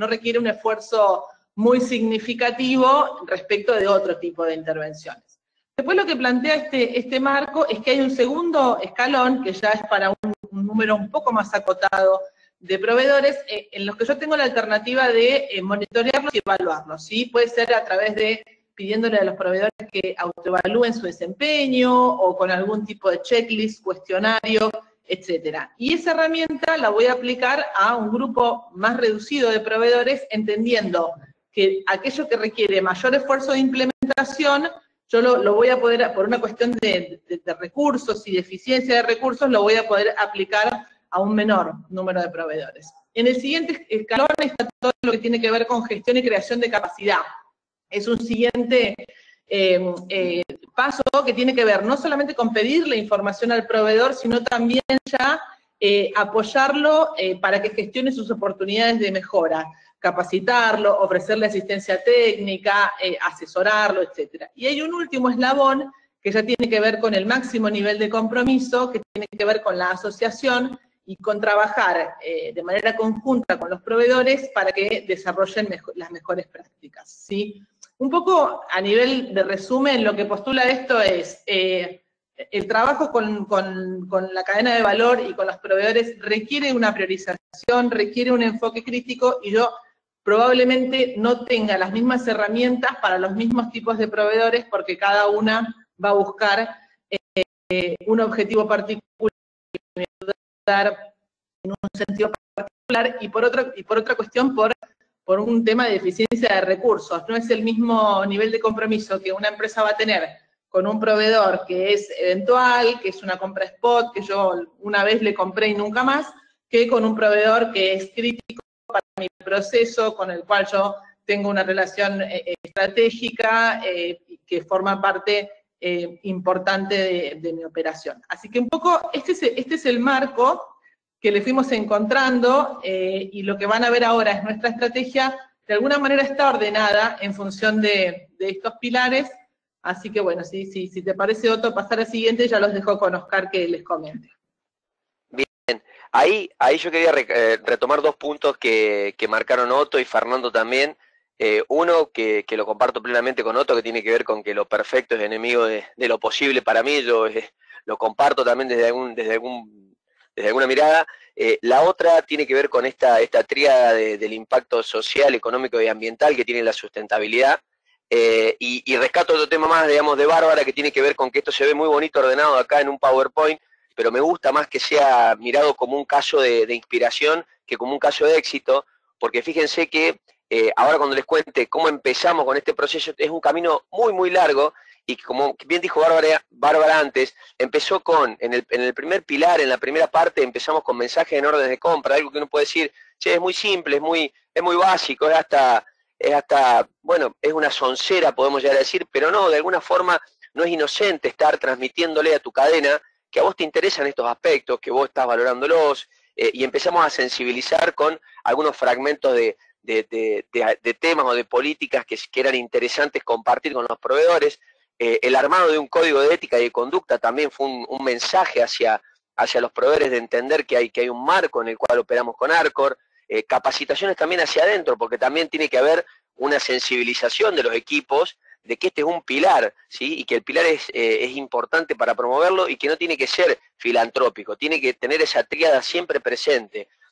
muy significativo respecto de otro tipo de intervenciones. Después lo que plantea este marco es que hay un segundo escalón, que ya es para un número un poco más acotado de proveedores, en los que yo tengo la alternativa de monitorearlos y evaluarlos, ¿sí? Puede ser a través de pidiéndole a los proveedores que autoevalúen su desempeño, o con algún tipo de checklist, cuestionario, etcétera. Y esa herramienta la voy a aplicar a un grupo más reducido de proveedores, entendiendo que aquello que requiere mayor esfuerzo de implementación, yo lo voy a poder, por una cuestión de recursos y de eficiencia de recursos, lo voy a poder aplicar a un menor número de proveedores. En el siguiente escalón está todo lo que tiene que ver con gestión y creación de capacidad. Es un siguiente paso que tiene que ver no solamente con pedirle información al proveedor, sino también ya apoyarlo para que gestione sus oportunidades de mejora, capacitarlo, ofrecerle asistencia técnica, asesorarlo, etc. Y hay un último eslabón que ya tiene que ver con el máximo nivel de compromiso, que tiene que ver con la asociación y con trabajar de manera conjunta con los proveedores para que desarrollen las mejores prácticas, ¿sí? Un poco a nivel de resumen, lo que postula esto es, el trabajo con la cadena de valor y con los proveedores requiere una priorización, requiere un enfoque crítico, y yo probablemente no tenga las mismas herramientas para los mismos tipos de proveedores, porque cada una va a buscar un objetivo particular, en un sentido particular, y por otra cuestión, por un tema de eficiencia de recursos. No es el mismo nivel de compromiso que una empresa va a tener con un proveedor que es eventual, que es una compra spot, que yo una vez le compré y nunca más, que con un proveedor que es crítico para mi proceso, con el cual yo tengo una relación estratégica, que forma parte importante de mi operación. Así que un poco este es el marco que le fuimos encontrando, y lo que van a ver ahora es nuestra estrategia, de alguna manera está ordenada en función de estos pilares. Así que bueno, si te parece, Otto, pasar al siguiente, ya los dejo con Oscar que les comente. Bien, ahí yo quería retomar dos puntos que marcaron Otto y Fernando también. Uno que lo comparto plenamente con Otto, que tiene que ver con que lo perfecto es enemigo de lo posible para mí. Yo lo comparto también desde alguna mirada. La otra tiene que ver con esta tríada del impacto social, económico y ambiental que tiene la sustentabilidad. Y rescato otro tema más, digamos, de Bárbara, que tiene que ver con que esto se ve muy bonito ordenado acá en un PowerPoint, pero me gusta más que sea mirado como un caso de inspiración que como un caso de éxito, porque fíjense que ahora cuando les cuente cómo empezamos con este proceso, es un camino muy, muy largo, y como bien dijo Bárbara antes, empezó en el primer pilar, en la primera parte, empezamos con mensajes en orden de compra, algo que uno puede decir, che, es muy simple, es muy básico, es hasta, bueno, es una soncera, podemos llegar a decir, pero no, de alguna forma no es inocente estar transmitiéndole a tu cadena que a vos te interesan estos aspectos, que vos estás valorándolos, y empezamos a sensibilizar con algunos fragmentos de temas o de políticas que eran interesantes compartir con los proveedores. El armado de un código de ética y de conducta también fue un mensaje hacia los proveedores de entender que hay un marco en el cual operamos con Arcor. Capacitaciones también hacia adentro, porque también tiene que haber una sensibilización de los equipos de que este es un pilar, ¿sí? Y que el pilar es importante para promoverlo, y que no tiene que ser filantrópico, tiene que tener esa tríada siempre presente.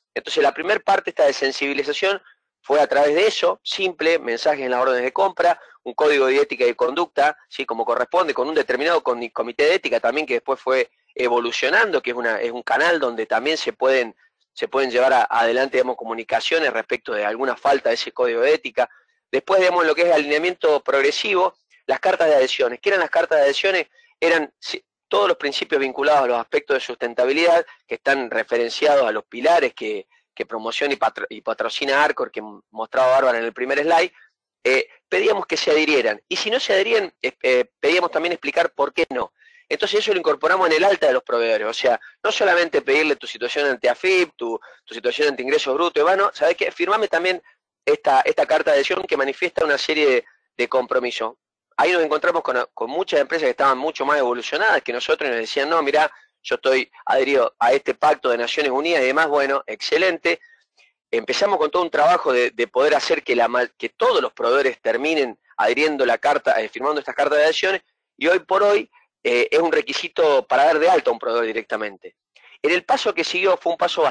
Entonces la primera parte, esta de sensibilización, fue a través de eso, simple, mensajes en las órdenes de compra, un código de ética y de conducta, ¿sí? Como corresponde, con un determinado comité de ética también que después fue evolucionando, que es un canal donde también se pueden llevar adelante, digamos, comunicaciones respecto de alguna falta de ese código de ética. Después, digamos, lo que es el alineamiento progresivo, las cartas de adhesiones. ¿Qué eran las cartas de adhesiones? Eran todos los principios vinculados a los aspectos de sustentabilidad que están referenciados a los pilares que promociona y patrocina Arcor, que mostraba Bárbara en el primer slide. Pedíamos que se adhirieran. Y si no se adhirían, pedíamos también explicar por qué no. Entonces eso lo incorporamos en el alta de los proveedores. O sea, no solamente pedirle tu situación ante AFIP, tu situación ante ingreso bruto, y bueno, ¿sabes qué? Firmame también esta carta de adhesión que manifiesta una serie de compromisos. Ahí nos encontramos con muchas empresas que estaban mucho más evolucionadas que nosotros y nos decían, no, mirá, yo estoy adherido a este pacto de Naciones Unidas y demás. Bueno, excelente. Empezamos con todo un trabajo de poder hacer que todos los proveedores terminen adhiriendo la carta, firmando estas cartas de adhesiones, y hoy por hoy es un requisito para dar de alta a un proveedor directamente. En el paso que siguió fue un paso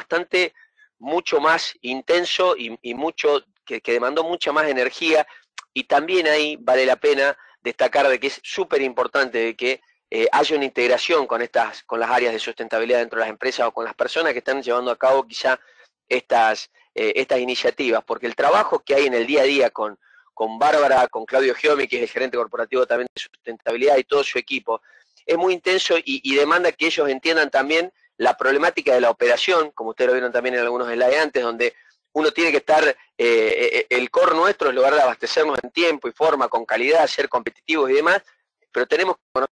mucho más intenso y mucho que demandó mucha más energía, y también ahí vale la pena destacar de que es súper importante de que haya una integración con las áreas de sustentabilidad dentro de las empresas o con las personas que están llevando a cabo quizá estas iniciativas, porque el trabajo que hay en el día a día con Bárbara, con Claudio Giomi, que es el gerente corporativo también de sustentabilidad, y todo su equipo, es muy intenso y demanda que ellos entiendan también la problemática de la operación, como ustedes lo vieron también en algunos slides antes, donde uno tiene que estar, el core nuestro es lograr abastecernos en tiempo y forma, con calidad, ser competitivos y demás, pero tenemos que conocer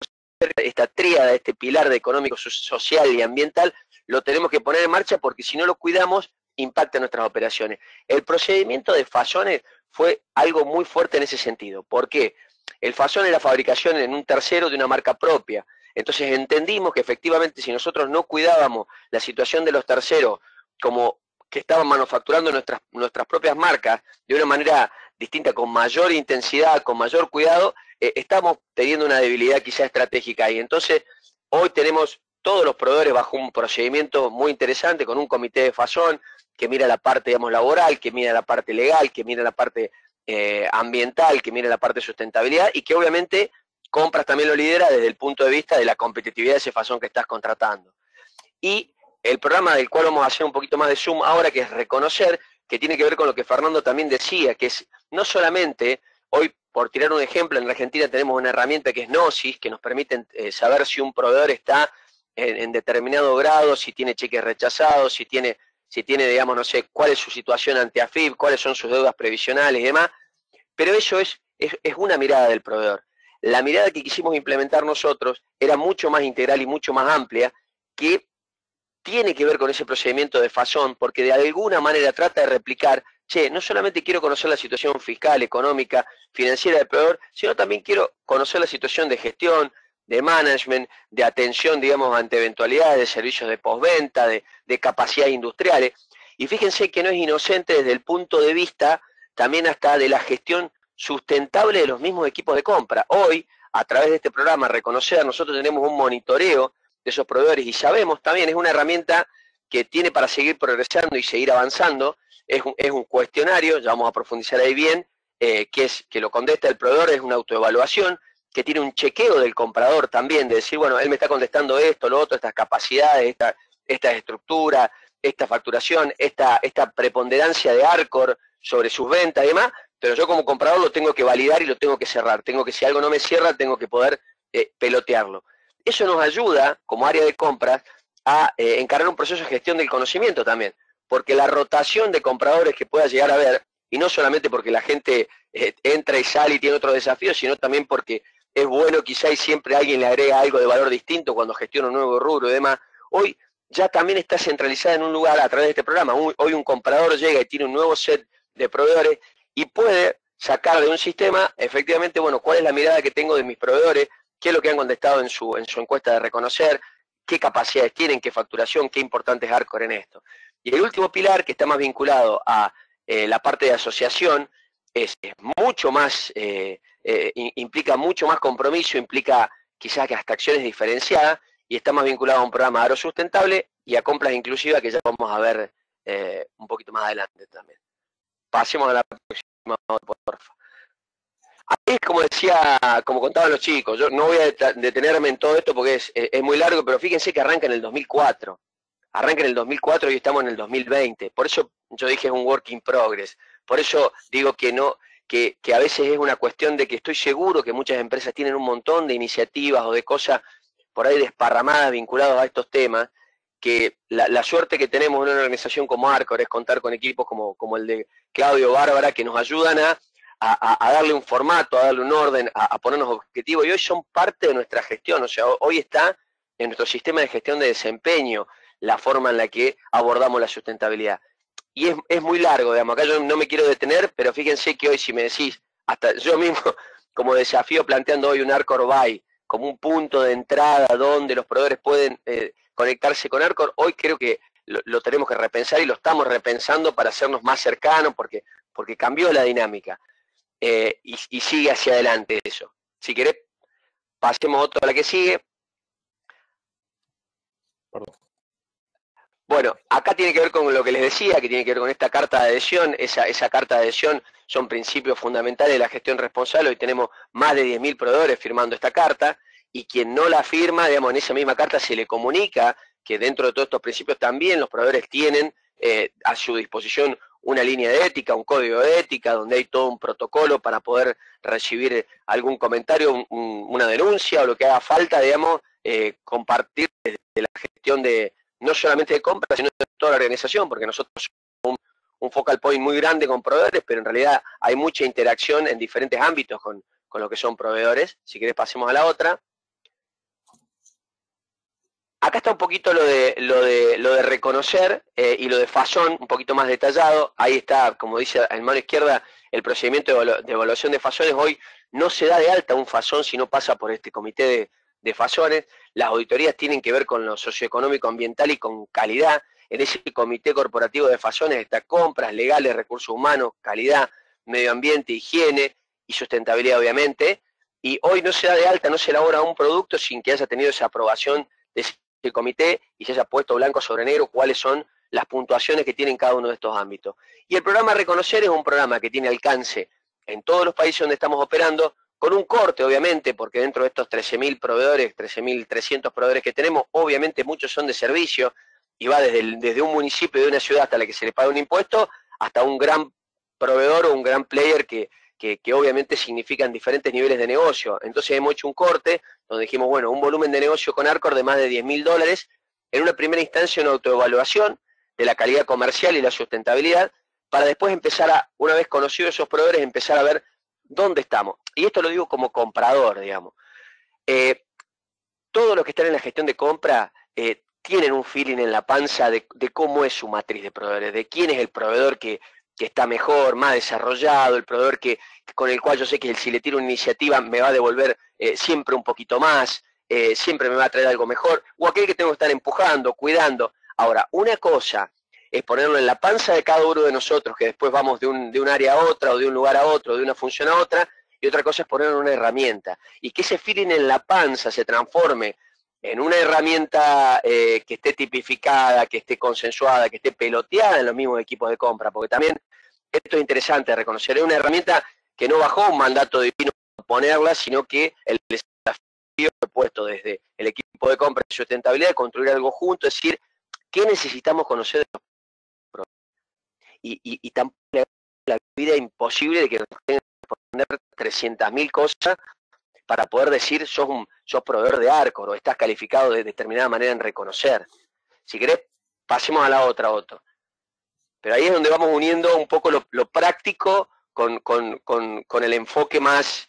esta tríada, este pilar de económico, social y ambiental, lo tenemos que poner en marcha, porque si no lo cuidamos, impacta en nuestras operaciones. El procedimiento de Fazones fue algo muy fuerte en ese sentido. ¿Por qué? El Fazón es la fabricación en un tercero de una marca propia. Entonces entendimos que efectivamente si nosotros no cuidábamos la situación de los terceros, como que estaban manufacturando nuestras propias marcas de una manera distinta, con mayor intensidad, con mayor cuidado, estamos teniendo una debilidad quizá estratégica ahí. Entonces, hoy tenemos todos los proveedores bajo un procedimiento muy interesante, con un comité de Fazón que mira la parte, digamos, laboral, que mira la parte legal, que mira la parte ambiental, que mira la parte de sustentabilidad, y que obviamente Compras también lo lidera desde el punto de vista de la competitividad de ese Fazón que estás contratando. Y el programa del cual vamos a hacer un poquito más de zoom ahora, que es Reconocer, que tiene que ver con lo que Fernando también decía, que es no solamente, hoy por tirar un ejemplo, en la Argentina tenemos una herramienta que es Gnosis, que nos permite saber si un proveedor está en determinado grado, si tiene cheques rechazados, si tiene, digamos, no sé, cuál es su situación ante AFIP, cuáles son sus deudas previsionales y demás, pero eso es una mirada del proveedor. La mirada que quisimos implementar nosotros era mucho más integral y mucho más amplia, que tiene que ver con ese procedimiento de Fazón, porque de alguna manera trata de replicar, no solamente quiero conocer la situación fiscal, económica, financiera del proveedor, sino también quiero conocer la situación de gestión, de management, de atención, digamos, ante eventualidades, de servicios de postventa, de capacidades industriales. Y fíjense que no es inocente desde el punto de vista también hasta de la gestión sustentable de los mismos equipos de compra. Hoy, a través de este programa Reconocer, nosotros tenemos un monitoreo de esos proveedores y sabemos también, es una herramienta que tiene para seguir progresando y seguir avanzando, es un cuestionario, ya vamos a profundizar ahí bien, que lo contesta el proveedor, es una autoevaluación, que tiene un chequeo del comprador también, de decir, bueno, él me está contestando esto, lo otro, estas capacidades, esta estructura, esta facturación, esta preponderancia de Arcor sobre sus ventas y demás, pero yo como comprador lo tengo que validar y lo tengo que cerrar. Si algo no me cierra, tengo que poder pelotearlo. Eso nos ayuda, como área de compras, a encarar un proceso de gestión del conocimiento también, porque la rotación de compradores que pueda llegar a haber, y no solamente porque la gente entra y sale y tiene otros desafíos, sino también porque es bueno quizá y siempre alguien le agrega algo de valor distinto cuando gestiona un nuevo rubro y demás, hoy ya también está centralizada en un lugar a través de este programa. Hoy un comprador llega y tiene un nuevo set de proveedores y puede sacar de un sistema, efectivamente, bueno, cuál es la mirada que tengo de mis proveedores, qué es lo que han contestado en su encuesta de Reconocer, qué capacidades tienen, qué facturación, qué importante es Arcor en esto. Y el último pilar, que está más vinculado a la parte de asociación, es mucho más, implica mucho más compromiso, implica quizás que hasta acciones diferenciadas, y está más vinculado a un programa agrosustentable y a compras inclusivas, que ya vamos a ver un poquito más adelante también. Pasemos a la próxima, porfa. Ahí es como decía, como contaban los chicos, yo no voy a detenerme en todo esto porque es muy largo, pero fíjense que arranca en el 2004. Arranca en el 2004 y estamos en el 2020. Por eso yo dije es un work in progress. Por eso digo que no, que a veces es una cuestión de que estoy seguro que muchas empresas tienen un montón de iniciativas o de cosas por ahí desparramadas vinculadas a estos temas, que la suerte que tenemos en una organización como Arcor es contar con equipos como el de Claudio Bárbara, que nos ayudan a darle un formato, a darle un orden, a ponernos objetivos, y hoy son parte de nuestra gestión. O sea, hoy está en nuestro sistema de gestión de desempeño la forma en la que abordamos la sustentabilidad. Y es muy largo, digamos, acá yo no me quiero detener, pero fíjense que hoy si me decís, hasta yo mismo como desafío planteando hoy un Arcor Buy como un punto de entrada donde los proveedores pueden conectarse con Arcor, hoy creo que lo tenemos que repensar y lo estamos repensando para hacernos más cercanos porque cambió la dinámica y sigue hacia adelante eso. Si querés, pasemos otra a la que sigue. Perdón. Bueno, acá tiene que ver con lo que les decía, que tiene que ver con esta carta de adhesión. Esa carta de adhesión son principios fundamentales de la gestión responsable. Hoy tenemos más de 10.000 proveedores firmando esta carta, y quien no la firma, digamos, en esa misma carta se le comunica que dentro de todos estos principios también los proveedores tienen a su disposición una línea de ética, un código de ética, donde hay todo un protocolo para poder recibir algún comentario, una denuncia o lo que haga falta, digamos, compartir desde la gestión de no solamente de compras, sino de toda la organización, porque nosotros somos un focal point muy grande con proveedores, pero en realidad hay mucha interacción en diferentes ámbitos con lo que son proveedores. Si querés pasemos a la otra. Acá está un poquito lo de reconocer y lo de Fasón, un poquito más detallado. Ahí está, como dice en mano izquierda, el procedimiento de evaluación de Fasones. Hoy no se da de alta un Fasón si no pasa por este comité de Fasones. Las auditorías tienen que ver con lo socioeconómico, ambiental y con calidad. En ese comité corporativo de Fasones está compras, legales, recursos humanos, calidad, medio ambiente, higiene y sustentabilidad, obviamente. Y hoy no se da de alta, no se elabora un producto sin que haya tenido esa aprobación de ese comité y se haya puesto blanco sobre negro cuáles son las puntuaciones que tienen cada uno de estos ámbitos. Y el programa Reconocer es un programa que tiene alcance en todos los países donde estamos operando, con un corte, obviamente, porque dentro de estos 13.000 proveedores, 13.300 proveedores que tenemos, obviamente muchos son de servicio, y va desde un municipio de una ciudad hasta la que se le paga un impuesto, hasta un gran proveedor o un gran player que obviamente significan diferentes niveles de negocio. Entonces hemos hecho un corte donde dijimos, bueno, un volumen de negocio con Arcor de más de $10.000, en una primera instancia una autoevaluación de la calidad comercial y la sustentabilidad, para después empezar una vez conocidos esos proveedores, empezar a ver dónde estamos. Y esto lo digo como comprador, digamos. Todos los que están en la gestión de compra tienen un feeling en la panza de cómo es su matriz de proveedores, de quién es el proveedor que está mejor, más desarrollado, el proveedor con el cual yo sé que si le tiro una iniciativa me va a devolver siempre un poquito más, siempre me va a traer algo mejor, o aquel que tengo que estar empujando, cuidando. Ahora, una cosa es ponerlo en la panza de cada uno de nosotros, que después vamos de un área a otra, o de un lugar a otro, de una función a otra, y otra cosa es ponerlo en una herramienta. Y que ese feeling en la panza se transforme en una herramienta que esté tipificada, que esté consensuada, que esté peloteada en los mismos equipos de compra, porque también esto es interesante, reconocer, es una herramienta que no bajó un mandato divino ponerla, sino que el desafío puesto desde el equipo de compra de sustentabilidad, de construir algo junto, es decir, ¿qué necesitamos conocer de los proveedores? Y tampoco la vida imposible de que nos tengan que poner 300.000 cosas para poder decir sos proveedor de Arcor o estás calificado de determinada manera en reconocer. Si querés, pasemos a la otra, Otto. Pero ahí es donde vamos uniendo un poco lo práctico con el enfoque más,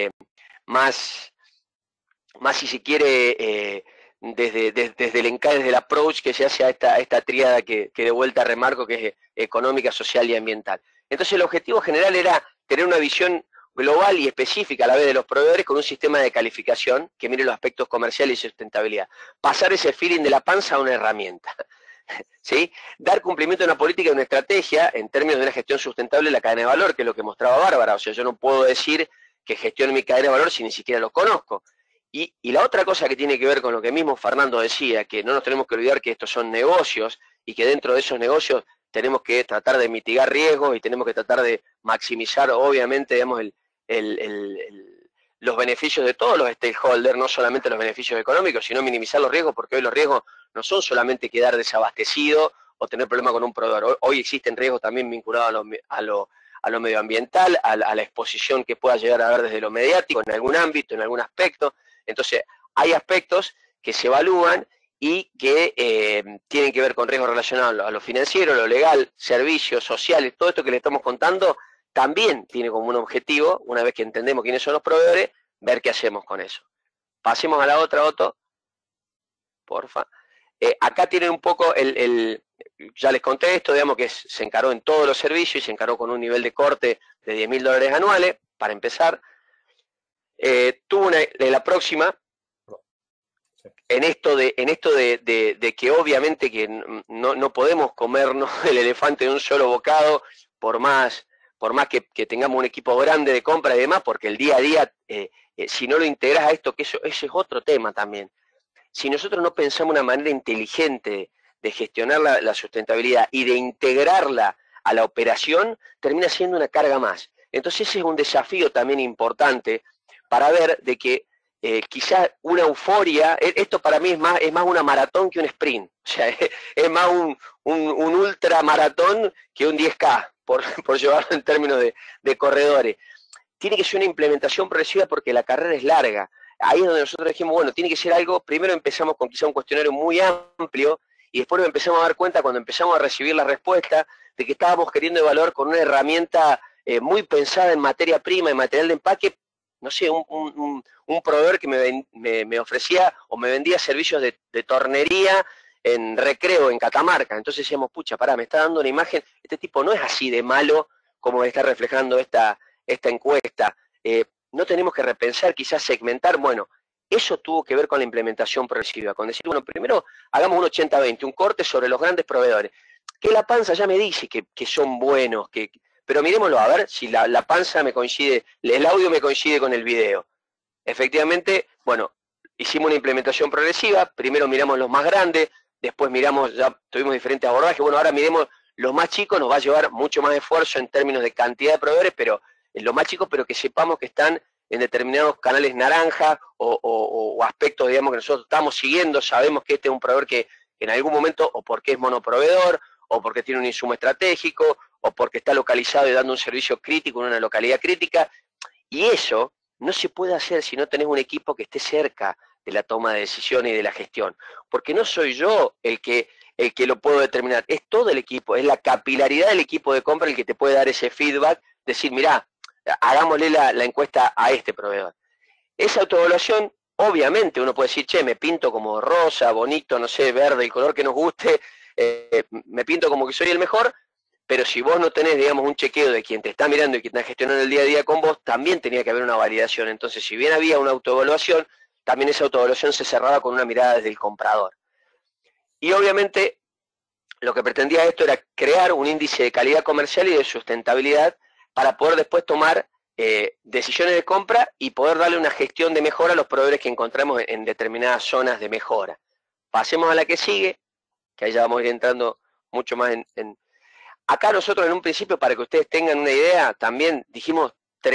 si se quiere, desde el approach que se hace a esta tríada que de vuelta remarco, que es económica, social y ambiental. Entonces el objetivo general era tener una visión global y específica a la vez de los proveedores con un sistema de calificación que mire los aspectos comerciales y sustentabilidad. Pasar ese feeling de la panza a una herramienta. ¿Sí? Dar cumplimiento a una política y una estrategia en términos de una gestión sustentable de la cadena de valor, que es lo que mostraba Bárbara. O sea, yo no puedo decir que gestiono mi cadena de valor si ni siquiera lo conozco. Y la otra cosa que tiene que ver con lo que mismo Fernando decía, que no nos tenemos que olvidar que estos son negocios y que dentro de esos negocios tenemos que tratar de mitigar riesgos y tenemos que tratar de maximizar, obviamente, digamos, los beneficios de todos los stakeholders, no solamente los beneficios económicos, sino minimizar los riesgos, porque hoy los riesgos no son solamente quedar desabastecido o tener problemas con un proveedor. Hoy existen riesgos también vinculados a lo medioambiental, a la exposición que pueda llegar a haber desde lo mediático, en algún ámbito, en algún aspecto. Entonces, hay aspectos que se evalúan y que tienen que ver con riesgos relacionados a lo financiero, lo legal, servicios, sociales, todo esto que le estamos contando, también tiene como un objetivo, una vez que entendemos quiénes son los proveedores, ver qué hacemos con eso. Pasemos a la otra, Otto, porfa. Acá tienen un poco ya les conté esto, digamos que se encaró en todos los servicios y se encaró con un nivel de corte de $10.000 anuales, para empezar. Tuvo la próxima, en esto de que obviamente que no podemos comernos el elefante de un solo bocado, por más que tengamos un equipo grande de compra y demás, porque el día a día, si no lo integras a esto, que ese es otro tema también. Si nosotros no pensamos una manera inteligente de gestionar la sustentabilidad y de integrarla a la operación, termina siendo una carga más. Entonces ese es un desafío también importante para ver de que quizás una euforia, esto para mí es más una maratón que un sprint, o sea, es más un ultramaratón que un 10K, por llevarlo en términos de corredores. Tiene que ser una implementación progresiva porque la carrera es larga. Ahí es donde nosotros dijimos, bueno, tiene que ser algo, primero empezamos con quizá un cuestionario muy amplio y después nos empezamos a dar cuenta cuando empezamos a recibir la respuesta de que estábamos queriendo evaluar con una herramienta muy pensada en materia prima, en material de empaque, no sé, un proveedor que me ofrecía o me vendía servicios de tornería en Recreo, en Catamarca. Entonces decíamos, pucha, pará, me está dando una imagen, este tipo no es así de malo como está reflejando esta encuesta. No tenemos que repensar, quizás segmentar. Bueno, eso tuvo que ver con la implementación progresiva, con decir, bueno, primero hagamos un 80-20, un corte sobre los grandes proveedores. Que la panza ya me dice que son buenos, pero miremoslo, a ver si la panza me coincide, el audio me coincide con el video. Efectivamente, bueno, hicimos una implementación progresiva, primero miramos los más grandes, después miramos, ya tuvimos diferentes abordajes, bueno, ahora miremos los más chicos, nos va a llevar mucho más esfuerzo en términos de cantidad de proveedores, pero los más chicos, pero que sepamos que están en determinados canales naranja o aspectos, digamos, que nosotros estamos siguiendo, sabemos que este es un proveedor que en algún momento, o porque es monoproveedor, o porque tiene un insumo estratégico, o porque está localizado y dando un servicio crítico en una localidad crítica, y eso no se puede hacer si no tenés un equipo que esté cerca de la toma de decisiones y de la gestión, porque no soy yo el que lo puedo determinar, es todo el equipo, es la capilaridad del equipo de compra el que te puede dar ese feedback, decir, mirá, hagámosle la encuesta a este proveedor. Esa autoevaluación, obviamente, uno puede decir, che, me pinto como rosa, bonito, no sé, verde, el color que nos guste, me pinto como que soy el mejor, pero si vos no tenés, digamos, un chequeo de quien te está mirando y quien está gestionando el día a día con vos, también tenía que haber una validación. Entonces, si bien había una autoevaluación, también esa autoevaluación se cerraba con una mirada desde el comprador. Y obviamente, lo que pretendía esto era crear un índice de calidad comercial y de sustentabilidad para poder después tomar decisiones de compra y poder darle una gestión de mejora a los proveedores que encontramos en determinadas zonas de mejora. Pasemos a la que sigue, que ahí ya vamos a ir entrando mucho más en... Acá nosotros en un principio, para que ustedes tengan una idea, también dijimos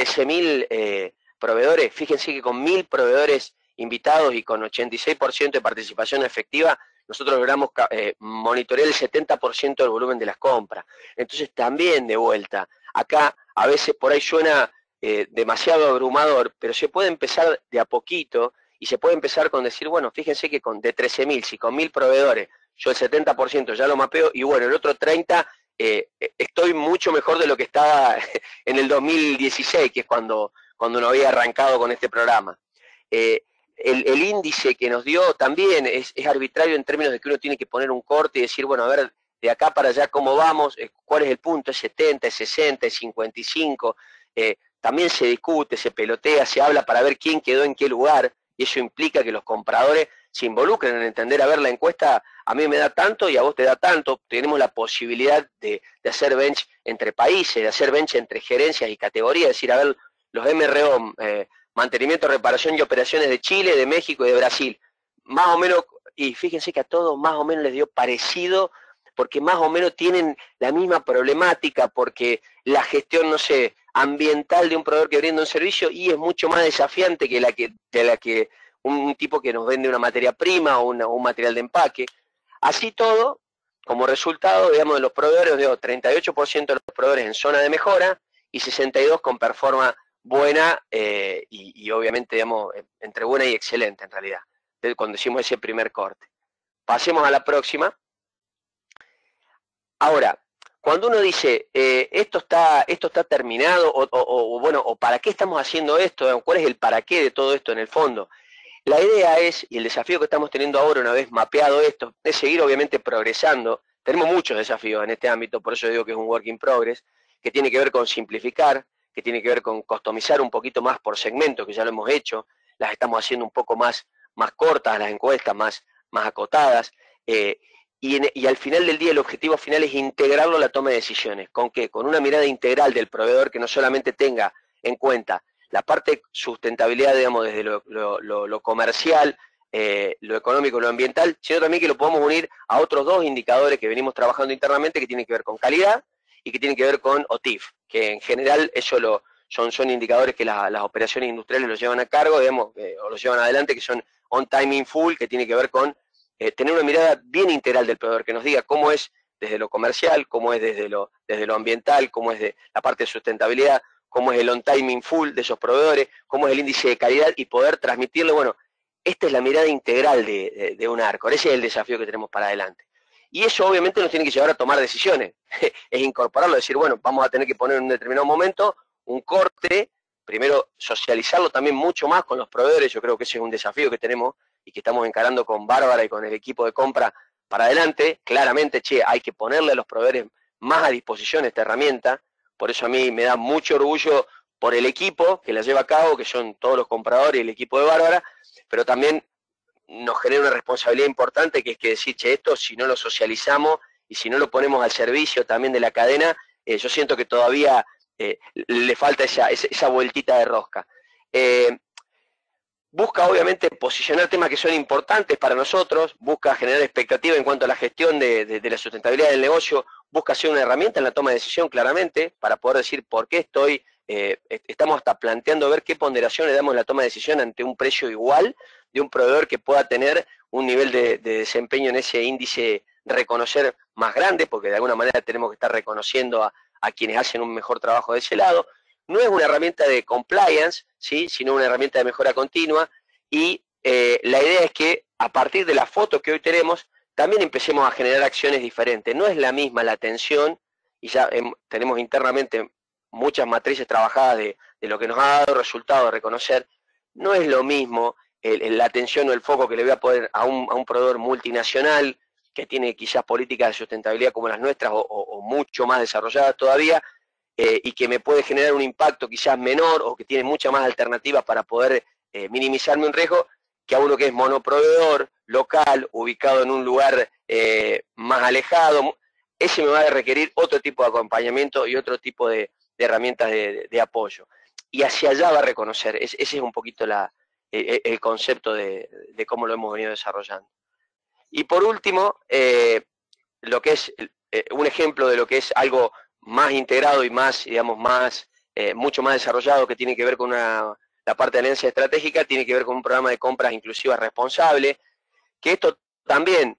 13.000 proveedores. Fíjense que con 1.000 proveedores invitados y con 86% de participación efectiva, nosotros logramos monitorear el 70% del volumen de las compras. Entonces también de vuelta, acá a veces por ahí suena demasiado abrumador, pero se puede empezar de a poquito y se puede empezar con decir, bueno, fíjense que de 13.000, si con 1.000 proveedores, yo el 70% ya lo mapeo y bueno, el otro 30% estoy mucho mejor de lo que estaba en el 2016, que es cuando no había arrancado con este programa. El índice que nos dio también es arbitrario en términos de que uno tiene que poner un corte y decir, bueno, a ver, de acá para allá cómo vamos, cuál es el punto, es 70, es 60, es 55, también se discute, se pelotea, se habla para ver quién quedó en qué lugar, y eso implica que los compradores se involucren en entender, a ver, la encuesta a mí me da tanto y a vos te da tanto, tenemos la posibilidad de hacer bench entre países, de hacer bench entre gerencias y categorías, es decir, a ver, los MRO, mantenimiento, reparación y operaciones de Chile, de México y de Brasil, más o menos, y fíjense que a todos más o menos les dio parecido porque más o menos tienen la misma problemática, porque la gestión, no sé, ambiental de un proveedor que brinda un servicio y es mucho más desafiante que la que un tipo que nos vende una materia prima o un material de empaque. Así todo, como resultado, digamos, de los proveedores, digo, 38% de los proveedores en zona de mejora y 62% con performance buena y obviamente, digamos, entre buena y excelente en realidad, cuando hicimos ese primer corte. Pasemos a la próxima. Ahora, cuando uno dice, esto está terminado, o ¿para qué estamos haciendo esto? ¿Cuál es el para qué de todo esto en el fondo? La idea es, y el desafío que estamos teniendo ahora una vez mapeado esto, es seguir obviamente progresando. Tenemos muchos desafíos en este ámbito, por eso digo que es un work in progress, que tiene que ver con simplificar, que tiene que ver con customizar un poquito más por segmento, que ya lo hemos hecho, las estamos haciendo un poco más cortas, las encuestas más acotadas, y al final del día el objetivo final es integrarlo a la toma de decisiones. ¿Con qué? Con una mirada integral del proveedor que no solamente tenga en cuenta la parte sustentabilidad, digamos, desde lo comercial, lo económico, lo ambiental, sino también que lo podamos unir a otros dos indicadores que venimos trabajando internamente que tienen que ver con calidad y que tienen que ver con OTIF, que en general eso son indicadores que las operaciones industriales los llevan a cargo, digamos, o los llevan adelante, que son on time in full, que tiene que ver con tener una mirada bien integral del proveedor, que nos diga cómo es desde lo comercial, cómo es desde lo ambiental, cómo es de la parte de sustentabilidad, cómo es el on time in full de esos proveedores, cómo es el índice de calidad y poder transmitirle, bueno, esta es la mirada integral de un Arcor, ese es el desafío que tenemos para adelante. Y eso obviamente nos tiene que llevar a tomar decisiones, es incorporarlo, decir, bueno, vamos a tener que poner en un determinado momento un corte, primero socializarlo también mucho más con los proveedores, yo creo que ese es un desafío que tenemos y que estamos encarando con Bárbara y con el equipo de compra para adelante. Claramente, hay que ponerle a los proveedores más a disposición esta herramienta, por eso a mí me da mucho orgullo por el equipo que la lleva a cabo, que son todos los compradores y el equipo de Bárbara, pero también nos genera una responsabilidad importante, que es que decir, esto si no lo socializamos y si no lo ponemos al servicio también de la cadena, yo siento que todavía le falta esa vueltita de rosca. Busca obviamente posicionar temas que son importantes para nosotros, busca generar expectativa en cuanto a la gestión de la sustentabilidad del negocio, busca ser una herramienta en la toma de decisión claramente, para poder decir por qué estamos hasta planteando ver qué ponderación le damos en la toma de decisión ante un precio igual de un proveedor que pueda tener un nivel de desempeño en ese índice reconocer más grande, porque de alguna manera tenemos que estar reconociendo a quienes hacen un mejor trabajo de ese lado. No es una herramienta de compliance, ¿sí?, sino una herramienta de mejora continua, y la idea es que a partir de las fotos que hoy tenemos, también empecemos a generar acciones diferentes. No es la misma la atención, y ya tenemos internamente muchas matrices trabajadas de lo que nos ha dado resultado de reconocer, no es lo mismo la atención o el foco que le voy a poner a un proveedor multinacional que tiene quizás políticas de sustentabilidad como las nuestras o mucho más desarrolladas todavía, y que me puede generar un impacto quizás menor o que tiene muchas más alternativas para poder minimizarme un riesgo, que a uno que es monoproveedor, local, ubicado en un lugar más alejado. Ese me va a requerir otro tipo de acompañamiento y otro tipo de herramientas de apoyo. Y hacia allá va a reconocer, ese es un poquito el concepto de cómo lo hemos venido desarrollando. Y por último, lo que es un ejemplo de lo que es algo más integrado y más, digamos, mucho más desarrollado, que tiene que ver con la parte de alianza estratégica, tiene que ver con un programa de compras inclusivas responsable, que esto también,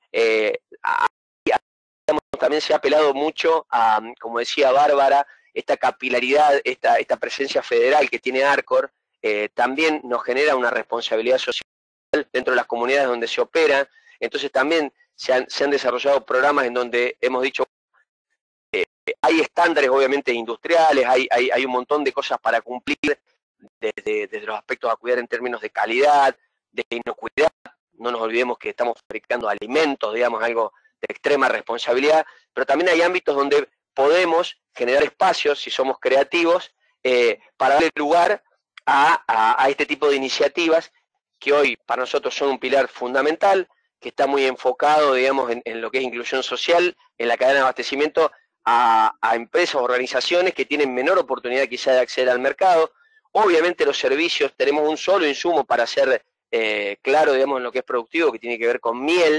también se ha apelado mucho a, como decía Bárbara, esta capilaridad, esta presencia federal que tiene Arcor, también nos genera una responsabilidad social dentro de las comunidades donde se opera. Entonces también se han desarrollado programas en donde hemos dicho, hay estándares obviamente industriales, hay un montón de cosas para cumplir, desde los aspectos a cuidar en términos de calidad, de inocuidad. No nos olvidemos que estamos fabricando alimentos, digamos, algo de extrema responsabilidad, pero también hay ámbitos donde podemos generar espacios, si somos creativos, para darle lugar a este tipo de iniciativas que hoy para nosotros son un pilar fundamental, que está muy enfocado, digamos, en lo que es inclusión social, en la cadena de abastecimiento, a empresas o organizaciones que tienen menor oportunidad quizá de acceder al mercado. Obviamente los servicios, tenemos un solo insumo para ser claro, digamos, en lo que es productivo, que tiene que ver con miel,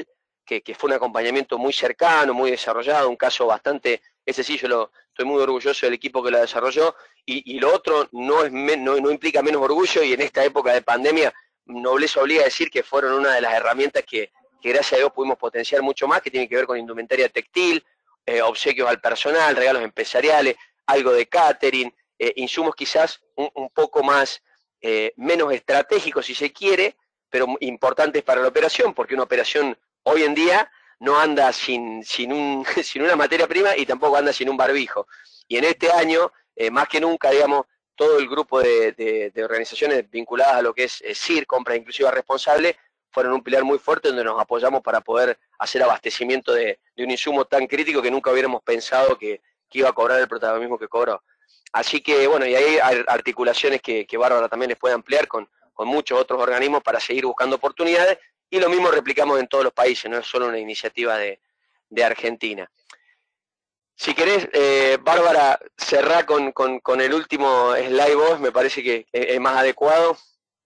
que fue un acompañamiento muy cercano, muy desarrollado, un caso bastante, ese sí, estoy muy orgulloso del equipo que lo desarrolló, y lo otro no implica menos orgullo, y en esta época de pandemia, nobleza obliga a decir que fueron una de las herramientas que gracias a Dios pudimos potenciar mucho más, que tiene que ver con indumentaria textil, obsequios al personal, regalos empresariales, algo de catering, insumos quizás un poco más, menos estratégicos si se quiere, pero importantes para la operación, porque una operación hoy en día no anda sin una materia prima y tampoco anda sin un barbijo. Y en este año, más que nunca, digamos, todo el grupo de organizaciones vinculadas a lo que es CIR, Compras Inclusivas Responsables, fueron un pilar muy fuerte donde nos apoyamos para poder hacer abastecimiento de un insumo tan crítico que nunca hubiéramos pensado que iba a cobrar el protagonismo que cobró. Así que, bueno, y ahí hay articulaciones que Bárbara también les puede ampliar con muchos otros organismos para seguir buscando oportunidades, y lo mismo replicamos en todos los países, no es solo una iniciativa de Argentina. Si querés, Bárbara, cerrá con el último slide vos, me parece que es más adecuado.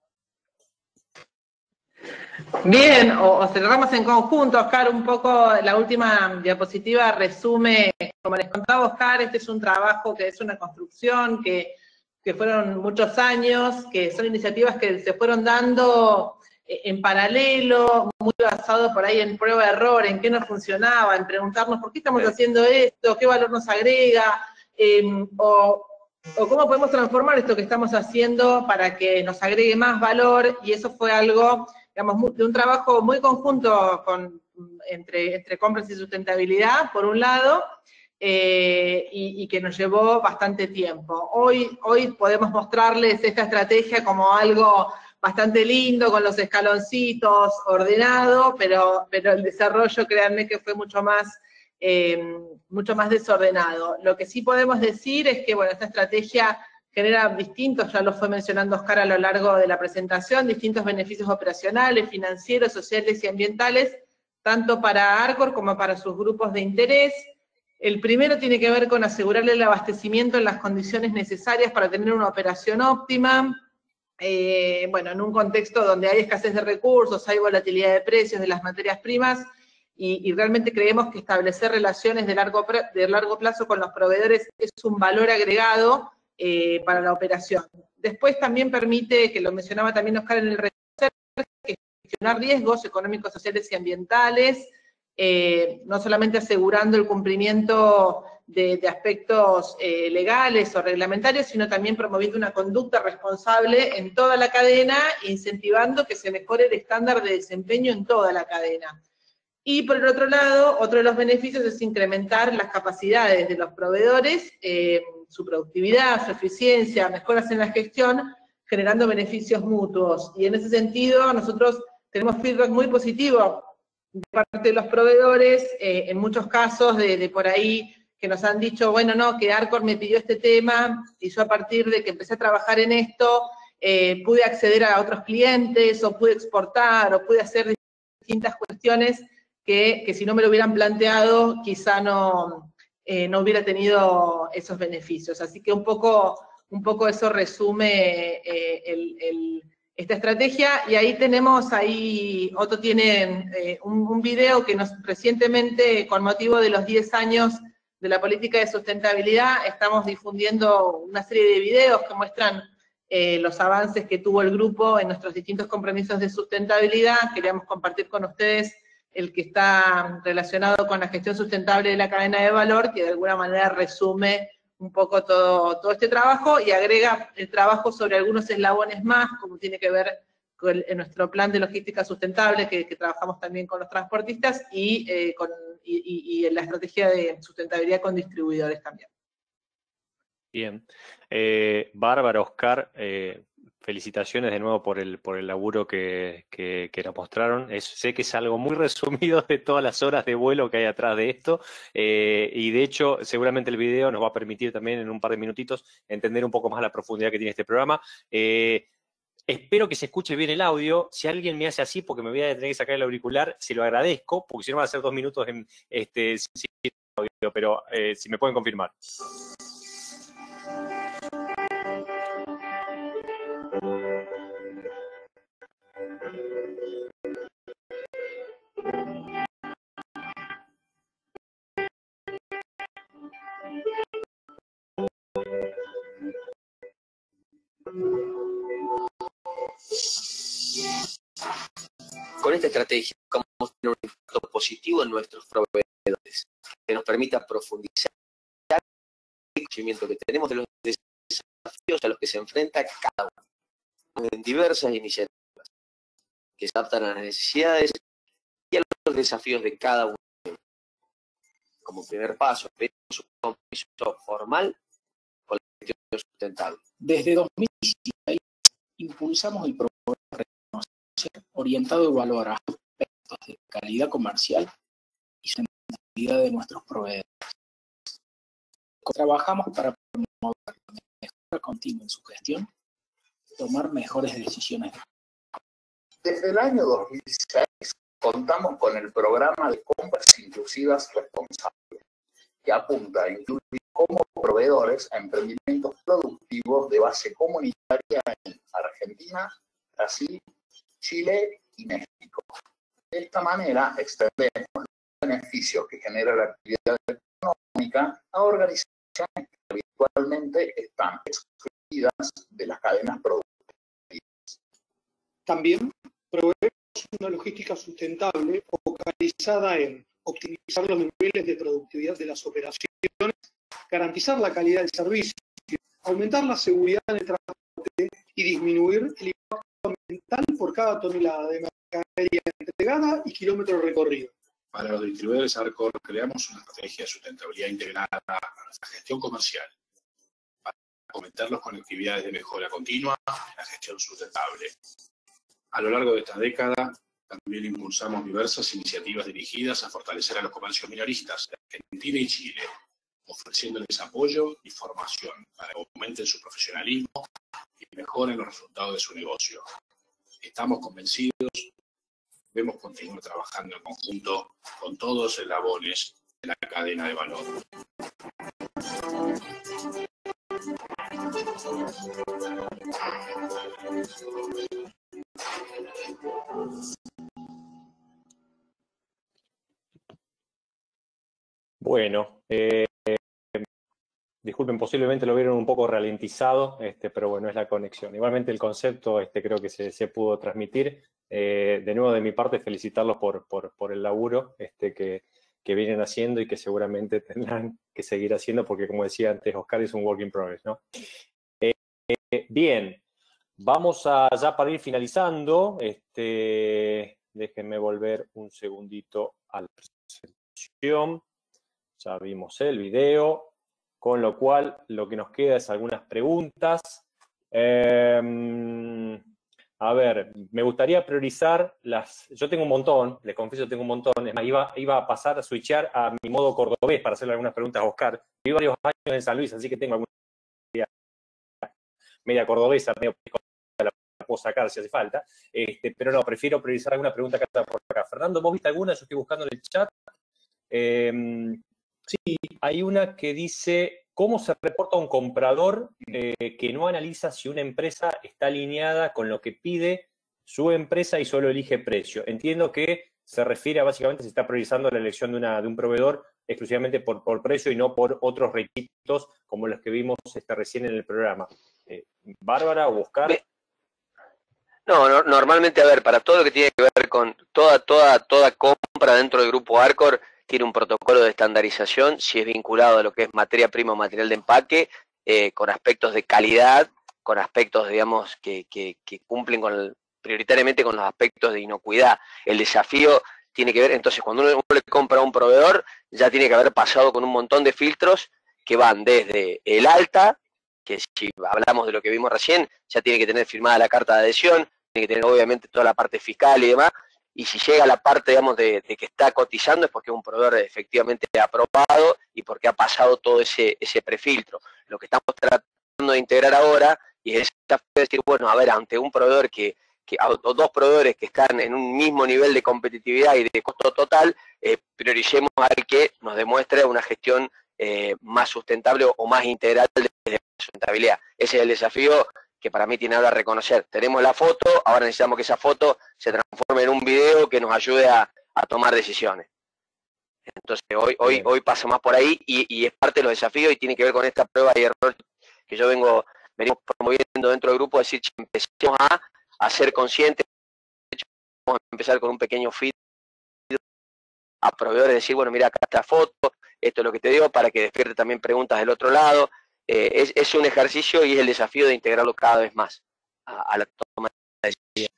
Bien, o cerramos en conjunto, Oscar, un poco la última diapositiva resume, como les contaba Oscar, este es un trabajo que es una construcción, que fueron muchos años, que son iniciativas que se fueron dando en paralelo, muy basado por ahí en prueba-error, en qué no funcionaba, en preguntarnos por qué estamos haciendo esto, qué valor nos agrega, o cómo podemos transformar esto que estamos haciendo para que nos agregue más valor, y eso fue algo, digamos, de un trabajo muy conjunto entre compras y sustentabilidad, por un lado, y que nos llevó bastante tiempo. Hoy podemos mostrarles esta estrategia como algo bastante lindo, con los escaloncitos, ordenado, pero el desarrollo, créanme que fue mucho más desordenado. Lo que sí podemos decir es que, bueno, esta estrategia genera distintos, ya lo fue mencionando Oscar a lo largo de la presentación, distintos beneficios operacionales, financieros, sociales y ambientales, tanto para Arcor como para sus grupos de interés. El primero tiene que ver con asegurarle el abastecimiento en las condiciones necesarias para tener una operación óptima, bueno, en un contexto donde hay escasez de recursos, hay volatilidad de precios de las materias primas, y realmente creemos que establecer relaciones de largo plazo con los proveedores es un valor agregado para la operación. Después también permite, que lo mencionaba también Oscar en el research, gestionar riesgos económicos, sociales y ambientales, no solamente asegurando el cumplimiento de aspectos legales o reglamentarios, sino también promoviendo una conducta responsable en toda la cadena e incentivando que se mejore el estándar de desempeño en toda la cadena. Y por el otro lado, otro de los beneficios es incrementar las capacidades de los proveedores, su productividad, su eficiencia, mejoras en la gestión, generando beneficios mutuos. Y en ese sentido, nosotros tenemos feedback muy positivo de parte de los proveedores, en muchos casos de por ahí, que nos han dicho, bueno, no, que Arcor me pidió este tema, y yo a partir de que empecé a trabajar en esto, pude acceder a otros clientes, o pude exportar, o pude hacer distintas cuestiones que si no me lo hubieran planteado, quizá no hubiera tenido esos beneficios. Así que un poco eso resume esta estrategia, y ahí tenemos, Otto tiene un video que recientemente, con motivo de los 10 años de la política de sustentabilidad, estamos difundiendo una serie de videos que muestran los avances que tuvo el grupo en nuestros distintos compromisos de sustentabilidad. Queríamos compartir con ustedes el que está relacionado con la gestión sustentable de la cadena de valor, que de alguna manera resume un poco todo este trabajo y agrega el trabajo sobre algunos eslabones más, como tiene que ver con nuestro plan de logística sustentable, que trabajamos también con los transportistas, y en la estrategia de sustentabilidad con distribuidores también. Bien. Bárbara, Oscar, felicitaciones de nuevo por el laburo que nos mostraron. Sé que es algo muy resumido de todas las horas de vuelo que hay atrás de esto, y de hecho seguramente el video nos va a permitir también en un par de minutitos entender un poco más la profundidad que tiene este programa. Espero que se escuche bien el audio. Si alguien me hace así porque me voy a tener que sacar el auricular, se lo agradezco, porque si no van a ser 2 minutos sin audio, pero si me pueden confirmar. esta estrategia buscamos tener un impacto positivo en nuestros proveedores, que nos permita profundizar el conocimiento que tenemos de los desafíos a los que se enfrenta cada uno, en diversas iniciativas que se adaptan a las necesidades y a los desafíos de cada uno. Como primer paso, pedimos un compromiso formal con la gestión sustentable. Desde 2016 impulsamos el programa Reconocer, orientado a evaluar aspectos de calidad comercial y sustentabilidad de nuestros proveedores. Trabajamos para promover la mejora continua en su gestión, tomar mejores decisiones. Desde el año 2006 contamos con el programa de compras inclusivas responsables, que apunta a incluir como proveedores a emprendimientos productivos de base comunitaria en Argentina, Brasil, Chile y México. De esta manera extendemos los beneficios que genera la actividad económica a organizaciones que habitualmente están excluidas de las cadenas productivas. También proveemos una logística sustentable focalizada en optimizar los niveles de productividad de las operaciones, garantizar la calidad del servicio, aumentar la seguridad en el transporte y disminuir el impacto ambiental por cada tonelada de mercadería entregada y kilómetro recorrido. Para los distribuidores Arcor creamos una estrategia de sustentabilidad integrada a nuestra gestión comercial para complementarlos con actividades de mejora continua en la gestión sustentable. A lo largo de esta década también impulsamos diversas iniciativas dirigidas a fortalecer a los comercios minoristas de Argentina y Chile, ofreciéndoles apoyo y formación para que aumenten su profesionalismo y mejoren los resultados de su negocio. Estamos convencidos, debemos continuar trabajando en conjunto con todos los eslabones de la cadena de valor. Bueno, disculpen, posiblemente lo vieron un poco ralentizado, pero bueno, es la conexión. Igualmente el concepto creo que se pudo transmitir. De nuevo, de mi parte, felicitarlos por el laburo que vienen haciendo y que seguramente tendrán que seguir haciendo, porque como decía antes Oscar, es un work in progress, ¿no? Bien, vamos ya para ir finalizando. Déjenme volver un segundito a la presentación. Ya vimos el video, con lo cual lo que nos queda es algunas preguntas. A ver, me gustaría priorizar las... Yo tengo un montón, les confieso, tengo un montón. Es más, iba a pasar a switchear a mi modo cordobés para hacerle algunas preguntas a Oscar. Viví varios años en San Luis, así que tengo alguna media cordobesa, medio la puedo sacar si hace falta. Pero no, prefiero priorizar alguna pregunta que está por acá. Fernando, ¿vos viste alguna? Yo estoy buscando en el chat. Sí, hay una que dice, ¿cómo se reporta a un comprador que no analiza si una empresa está alineada con lo que pide su empresa y solo elige precio? Entiendo que se refiere a básicamente si está priorizando la elección de un proveedor exclusivamente por precio y no por otros requisitos como los que vimos recién en el programa. Bárbara o Oscar. No, normalmente, a ver, para todo lo que tiene que ver con toda compra dentro del grupo Arcor, tiene un protocolo de estandarización, si es vinculado a lo que es materia prima o material de empaque, con aspectos de calidad, con aspectos, digamos, que cumplen prioritariamente con los aspectos de inocuidad. El desafío tiene que ver, entonces, cuando uno le compra a un proveedor, ya tiene que haber pasado con un montón de filtros que van desde el alta, que si hablamos de lo que vimos recién, ya tiene que tener firmada la carta de adhesión, tiene que tener obviamente toda la parte fiscal y demás, y si llega a la parte, digamos, de que está cotizando es porque es un proveedor efectivamente aprobado y porque ha pasado todo ese prefiltro. Lo que estamos tratando de integrar ahora, y es decir, bueno, a ver, ante un proveedor o dos proveedores que están en un mismo nivel de competitividad y de costo total, prioricemos al que nos demuestre una gestión más sustentable o más integral de sustentabilidad. Ese es el desafío que para mí tiene ahora reconocer. Tenemos la foto, ahora necesitamos que esa foto se transforme en un video que nos ayude a tomar decisiones. Entonces hoy pasa más por ahí y es parte de los desafíos y tiene que ver con esta prueba y error que yo venimos promoviendo dentro del grupo, es decir, empecemos a ser conscientes vamos a empezar con un pequeño feed a proveedores, decir, bueno, mira, acá está foto, esto es lo que te digo, para que despierte también preguntas del otro lado. Es un ejercicio y es el desafío de integrarlo cada vez más a la toma de decisiones.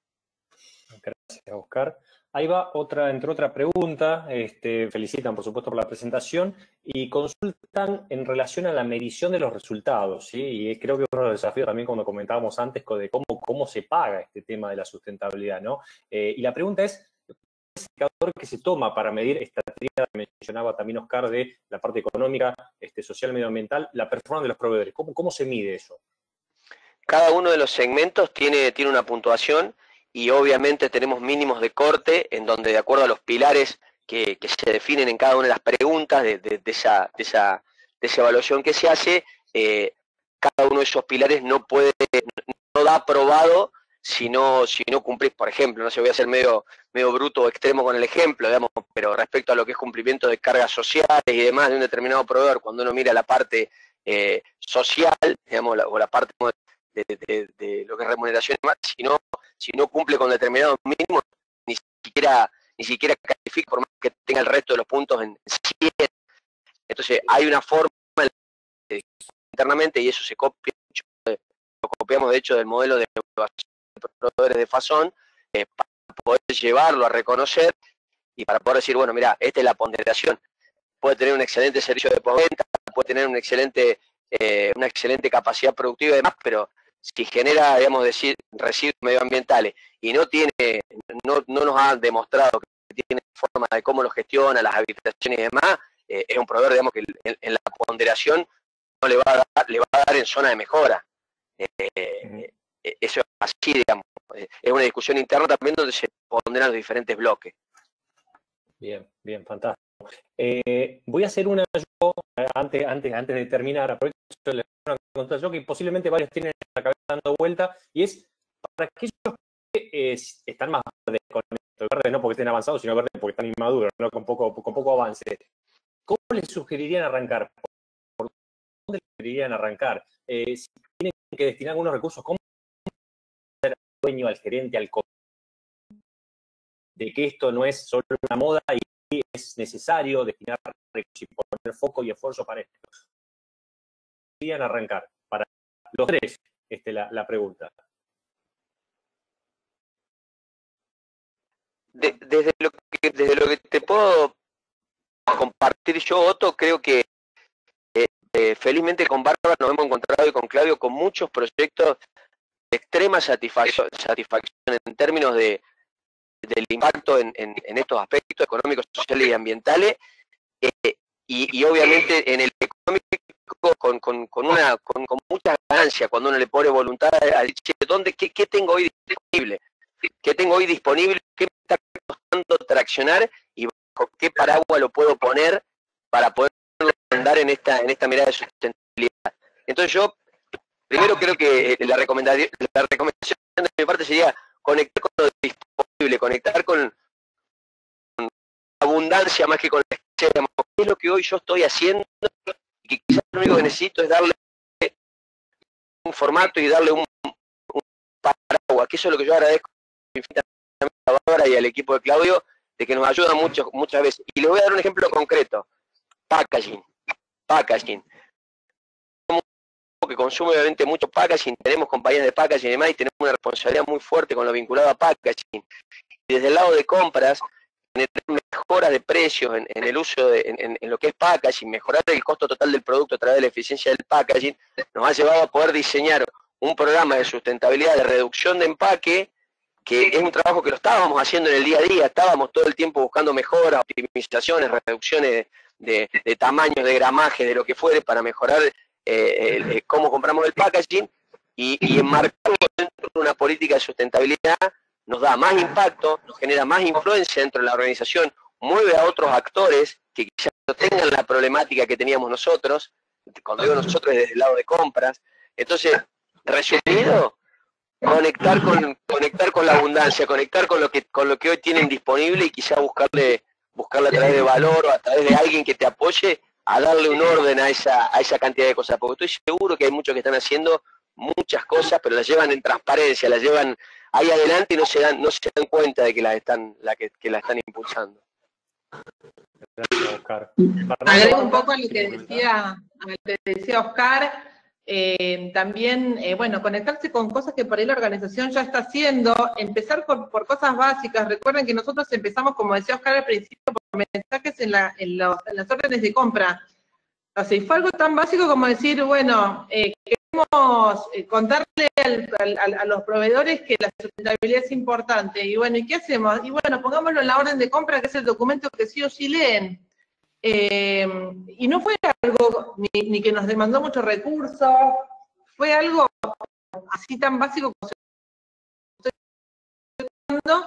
Gracias, Oscar. Ahí va entre otra pregunta. Felicitan, por supuesto, por la presentación y consultan en relación a la medición de los resultados, ¿sí? Y creo que uno de los desafíos también, cuando comentábamos antes, de cómo se paga este tema de la sustentabilidad, ¿no? Y la pregunta es, ¿cuál es el indicador que se toma para medir esta tríada que mencionaba también Oscar de la parte económica, social, medioambiental, la performance de los proveedores? ¿Cómo se mide eso? Cada uno de los segmentos tiene una puntuación y obviamente tenemos mínimos de corte en donde, de acuerdo a los pilares que se definen en cada una de las preguntas de esa evaluación que se hace, cada uno de esos pilares no da aprobado si no cumplís. Por ejemplo, no sé, voy a ser medio bruto o extremo con el ejemplo, digamos, pero respecto a lo que es cumplimiento de cargas sociales y demás de un determinado proveedor, cuando uno mira la parte social, digamos, o la parte de lo que es remuneración y más, si no cumple con determinados mínimos, ni siquiera califica, por más que tenga el resto de los puntos en 100. Entonces hay una forma internamente, y eso se copia mucho, lo copiamos de hecho del modelo de evaluación de proveedores de Fasón, para poder llevarlo a reconocer y para poder decir, bueno, mira, esta es la ponderación. Puede tener un excelente servicio de postventa, puede tener una excelente capacidad productiva y demás, pero si genera, digamos, residuos medioambientales y no nos han demostrado que tiene forma de cómo lo gestiona, las habitaciones y demás, es un proveedor, digamos, que en la ponderación no le va a dar en zona de mejora. Eso es así, digamos. Es una discusión interna también donde se ponderan los diferentes bloques. Bien, fantástico. Voy a hacer una yo, antes de terminar, aprovecho una pregunta yo que posiblemente varios tienen en la cabeza dando vuelta, y es para aquellos que están más verdes con esto, verdes no porque estén avanzados, sino verdes porque están inmaduros, ¿no? con poco avance. ¿Cómo les sugerirían arrancar? ¿Por dónde les sugerirían arrancar? Si tienen que destinar algunos recursos, ¿cómo ser al dueño, al gerente, al coach, de que esto no es solo una moda y es necesario destinar recursos y poner foco y esfuerzo para esto? ¿Podrían arrancar? Para los tres, la pregunta. Desde lo que te puedo compartir yo, Otto, creo que felizmente con Bárbara nos hemos encontrado y con Claudio con muchos proyectos de extrema satisfacción en términos del impacto en estos aspectos económicos, sociales y ambientales, y obviamente en el económico con mucha ganancia, cuando uno le pone voluntad a decir, ¿qué tengo hoy disponible? ¿Qué tengo hoy disponible? ¿Qué me está costando traccionar? ¿Y bajo qué paraguas lo puedo poner para poder andar en esta mirada de sustentabilidad? Entonces yo, primero creo que la recomendación de mi parte sería conectar con lo disponible, conectar con abundancia más que con la escasez. ¿Qué es lo que hoy yo estoy haciendo? Y que quizás lo único que necesito es darle un formato y darle un paraguas, que eso es lo que yo agradezco infinitamente a Bárbara y al equipo de Claudio, de que nos ayuda muchas veces. Y les voy a dar un ejemplo concreto. Packaging. Que consume obviamente mucho packaging, tenemos compañías de packaging y demás, y tenemos una responsabilidad muy fuerte con lo vinculado a packaging. Y desde el lado de compras, generar mejoras de precios en el uso en lo que es packaging, mejorar el costo total del producto a través de la eficiencia del packaging, nos ha llevado a poder diseñar un programa de sustentabilidad, de reducción de empaque, que es un trabajo que lo estábamos haciendo en el día a día, estábamos todo el tiempo buscando mejoras, optimizaciones, reducciones de tamaños, de gramaje, de lo que fuere, para mejorar cómo compramos el packaging, y enmarcarlo dentro de una política de sustentabilidad nos da más impacto, nos genera más influencia dentro de la organización, mueve a otros actores que quizás no tengan la problemática que teníamos nosotros, cuando digo nosotros es desde el lado de compras. Entonces, resumido, conectar con la abundancia, conectar con lo que hoy tienen disponible y quizás buscarle a través de valor o a través de alguien que te apoye a darle un orden a esa cantidad de cosas, porque estoy seguro que hay muchos que están haciendo muchas cosas, pero las llevan en transparencia, las llevan ahí adelante y no se dan cuenta de que la están impulsando. Gracias, Oscar. Agrego un poco a lo que decía Oscar. También, bueno, conectarse con cosas que por ahí la organización ya está haciendo, empezar por cosas básicas. Recuerden que nosotros empezamos, como decía Oscar al principio, por mensajes en las órdenes de compra. O sea, y fue algo tan básico como decir, bueno, queremos contarle a los proveedores que la sustentabilidad es importante. Y bueno, ¿y qué hacemos? Y bueno, pongámoslo en la orden de compra, que es el documento que sí o sí leen. Y no fue algo ni que nos demandó muchos recursos, fue algo así tan básico como se estoy hablando,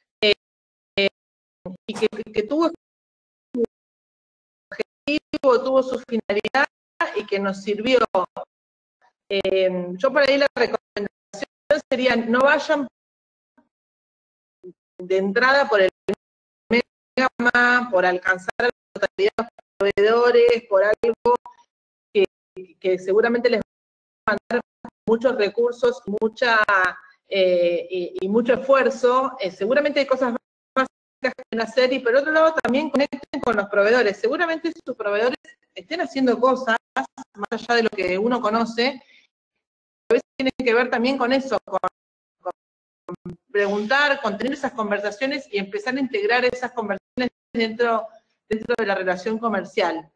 y que tuvo su objetivo, tuvo su finalidad y que nos sirvió. Yo por ahí la recomendación sería, no vayan de entrada por el mega, por alcanzar la totalidad de los proveedores, por algo que seguramente les va a mandar muchos recursos, y mucho esfuerzo. Seguramente hay cosas básicas que pueden hacer, y por otro lado también conecten con los proveedores. Seguramente sus proveedores estén haciendo cosas más allá de lo que uno conoce. A veces tiene que ver también con eso, con preguntar, con tener esas conversaciones y empezar a integrar esas conversaciones dentro de la relación comercial.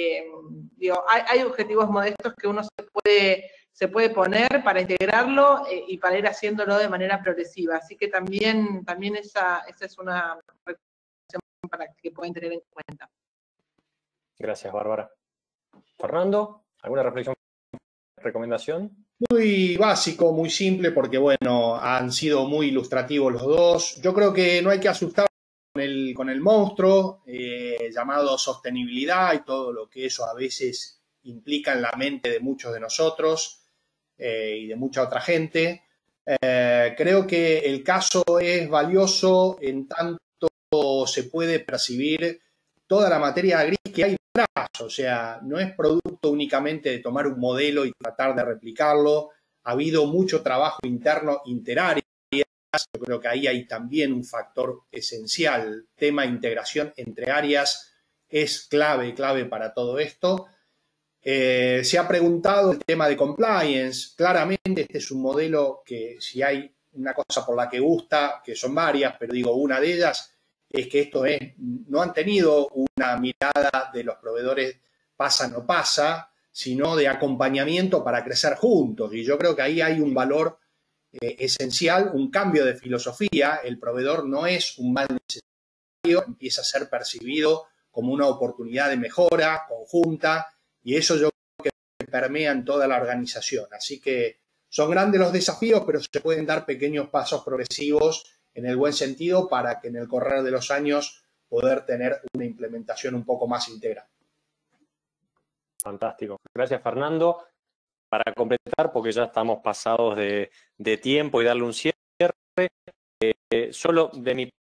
Hay objetivos modestos que uno se puede poner para integrarlo y para ir haciéndolo de manera progresiva. Así que también esa es una recomendación para que puedan tener en cuenta. Gracias, Bárbara. Fernando, ¿alguna reflexión, recomendación? Muy básico, muy simple, porque bueno, han sido muy ilustrativos los dos. Yo creo que no hay que asustar con el monstruo llamado sostenibilidad y todo lo que eso a veces implica en la mente de muchos de nosotros y de mucha otra gente. Creo que el caso es valioso en tanto se puede percibir toda la materia gris que hay detrás. O sea, no es producto únicamente de tomar un modelo y tratar de replicarlo. Ha habido mucho trabajo interno, interáreas. Yo creo que ahí hay también un factor esencial. El tema de integración entre áreas es clave para todo esto. Se ha preguntado el tema de compliance. Claramente este es un modelo que, si hay una cosa por la que gusta, que son varias, pero digo, una de ellas es que no han tenido una mirada de los proveedores pasa no pasa, sino de acompañamiento para crecer juntos. Y yo creo que ahí hay un valor esencial, un cambio de filosofía. El proveedor no es un mal necesario, empieza a ser percibido como una oportunidad de mejora conjunta, y eso yo creo que permea en toda la organización. Así que son grandes los desafíos, pero se pueden dar pequeños pasos progresivos en el buen sentido para que en el correr de los años poder tener una implementación un poco más integral. Fantástico. Gracias, Fernando. Para completar, porque ya estamos pasados de tiempo y darle un cierre, solo de mi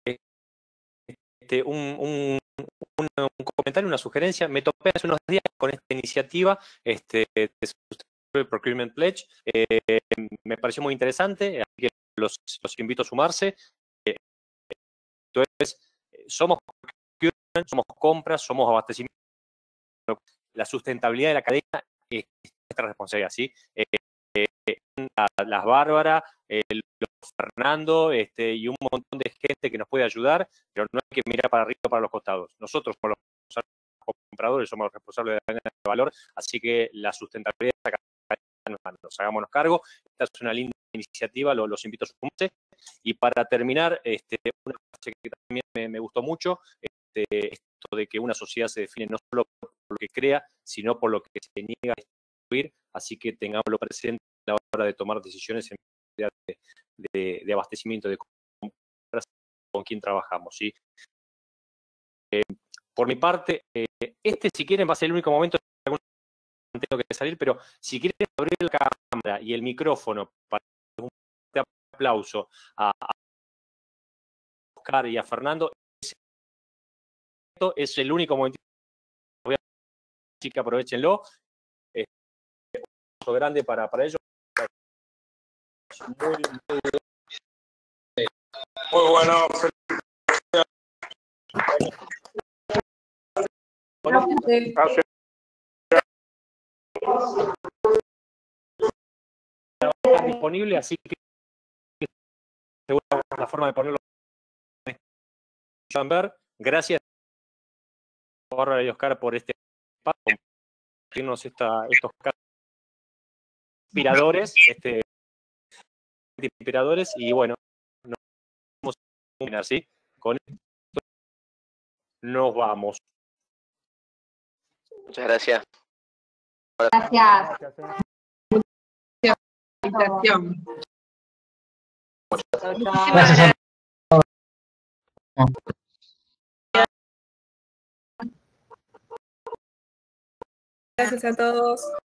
un comentario, una sugerencia. Me topé hace unos días con esta iniciativa de Sustainable Procurement Pledge. Me pareció muy interesante, así que los invito a sumarse. Entonces, somos procurement, somos compras, somos abastecimiento. La sustentabilidad de la cadena es nuestra responsabilidad, ¿sí? Las Bárbara, los Fernando y un montón de gente que nos puede ayudar, pero no hay que mirar para arriba o para los costados. Nosotros, como los compradores, somos los responsables de la cadena de valor, así que la sustentabilidad de la cadena nos hagámonos cargo. Esta es una linda iniciativa, los invito a sumarse. Y para terminar, una frase que también me gustó mucho, esto de que una sociedad se define no solo por lo que crea, sino por lo que se niega a destruir, así que tengámoslo presente a la hora de tomar decisiones en de abastecimiento, de compras, con quién trabajamos, ¿sí? Por mi parte, si quieren, va a ser el único momento que tengo que salir, pero si quieren abrir la cámara y el micrófono para un aplauso a Oscar y a Fernando, es el único momento. Así que aprovechenlo. Un abrazo grande para ellos. Muy Muy bueno. Gracias. Está disponible, así que seguro la forma de ponerlo puedan ver. Gracias, Bárbara y Oscar, por este espacio, compartirnos estos casos inspiradores, y bueno, nos vamos a terminar, ¿sí? Con esto nos vamos. Muchas gracias. Gracias. Invitación. Gracias. Gracias a todos.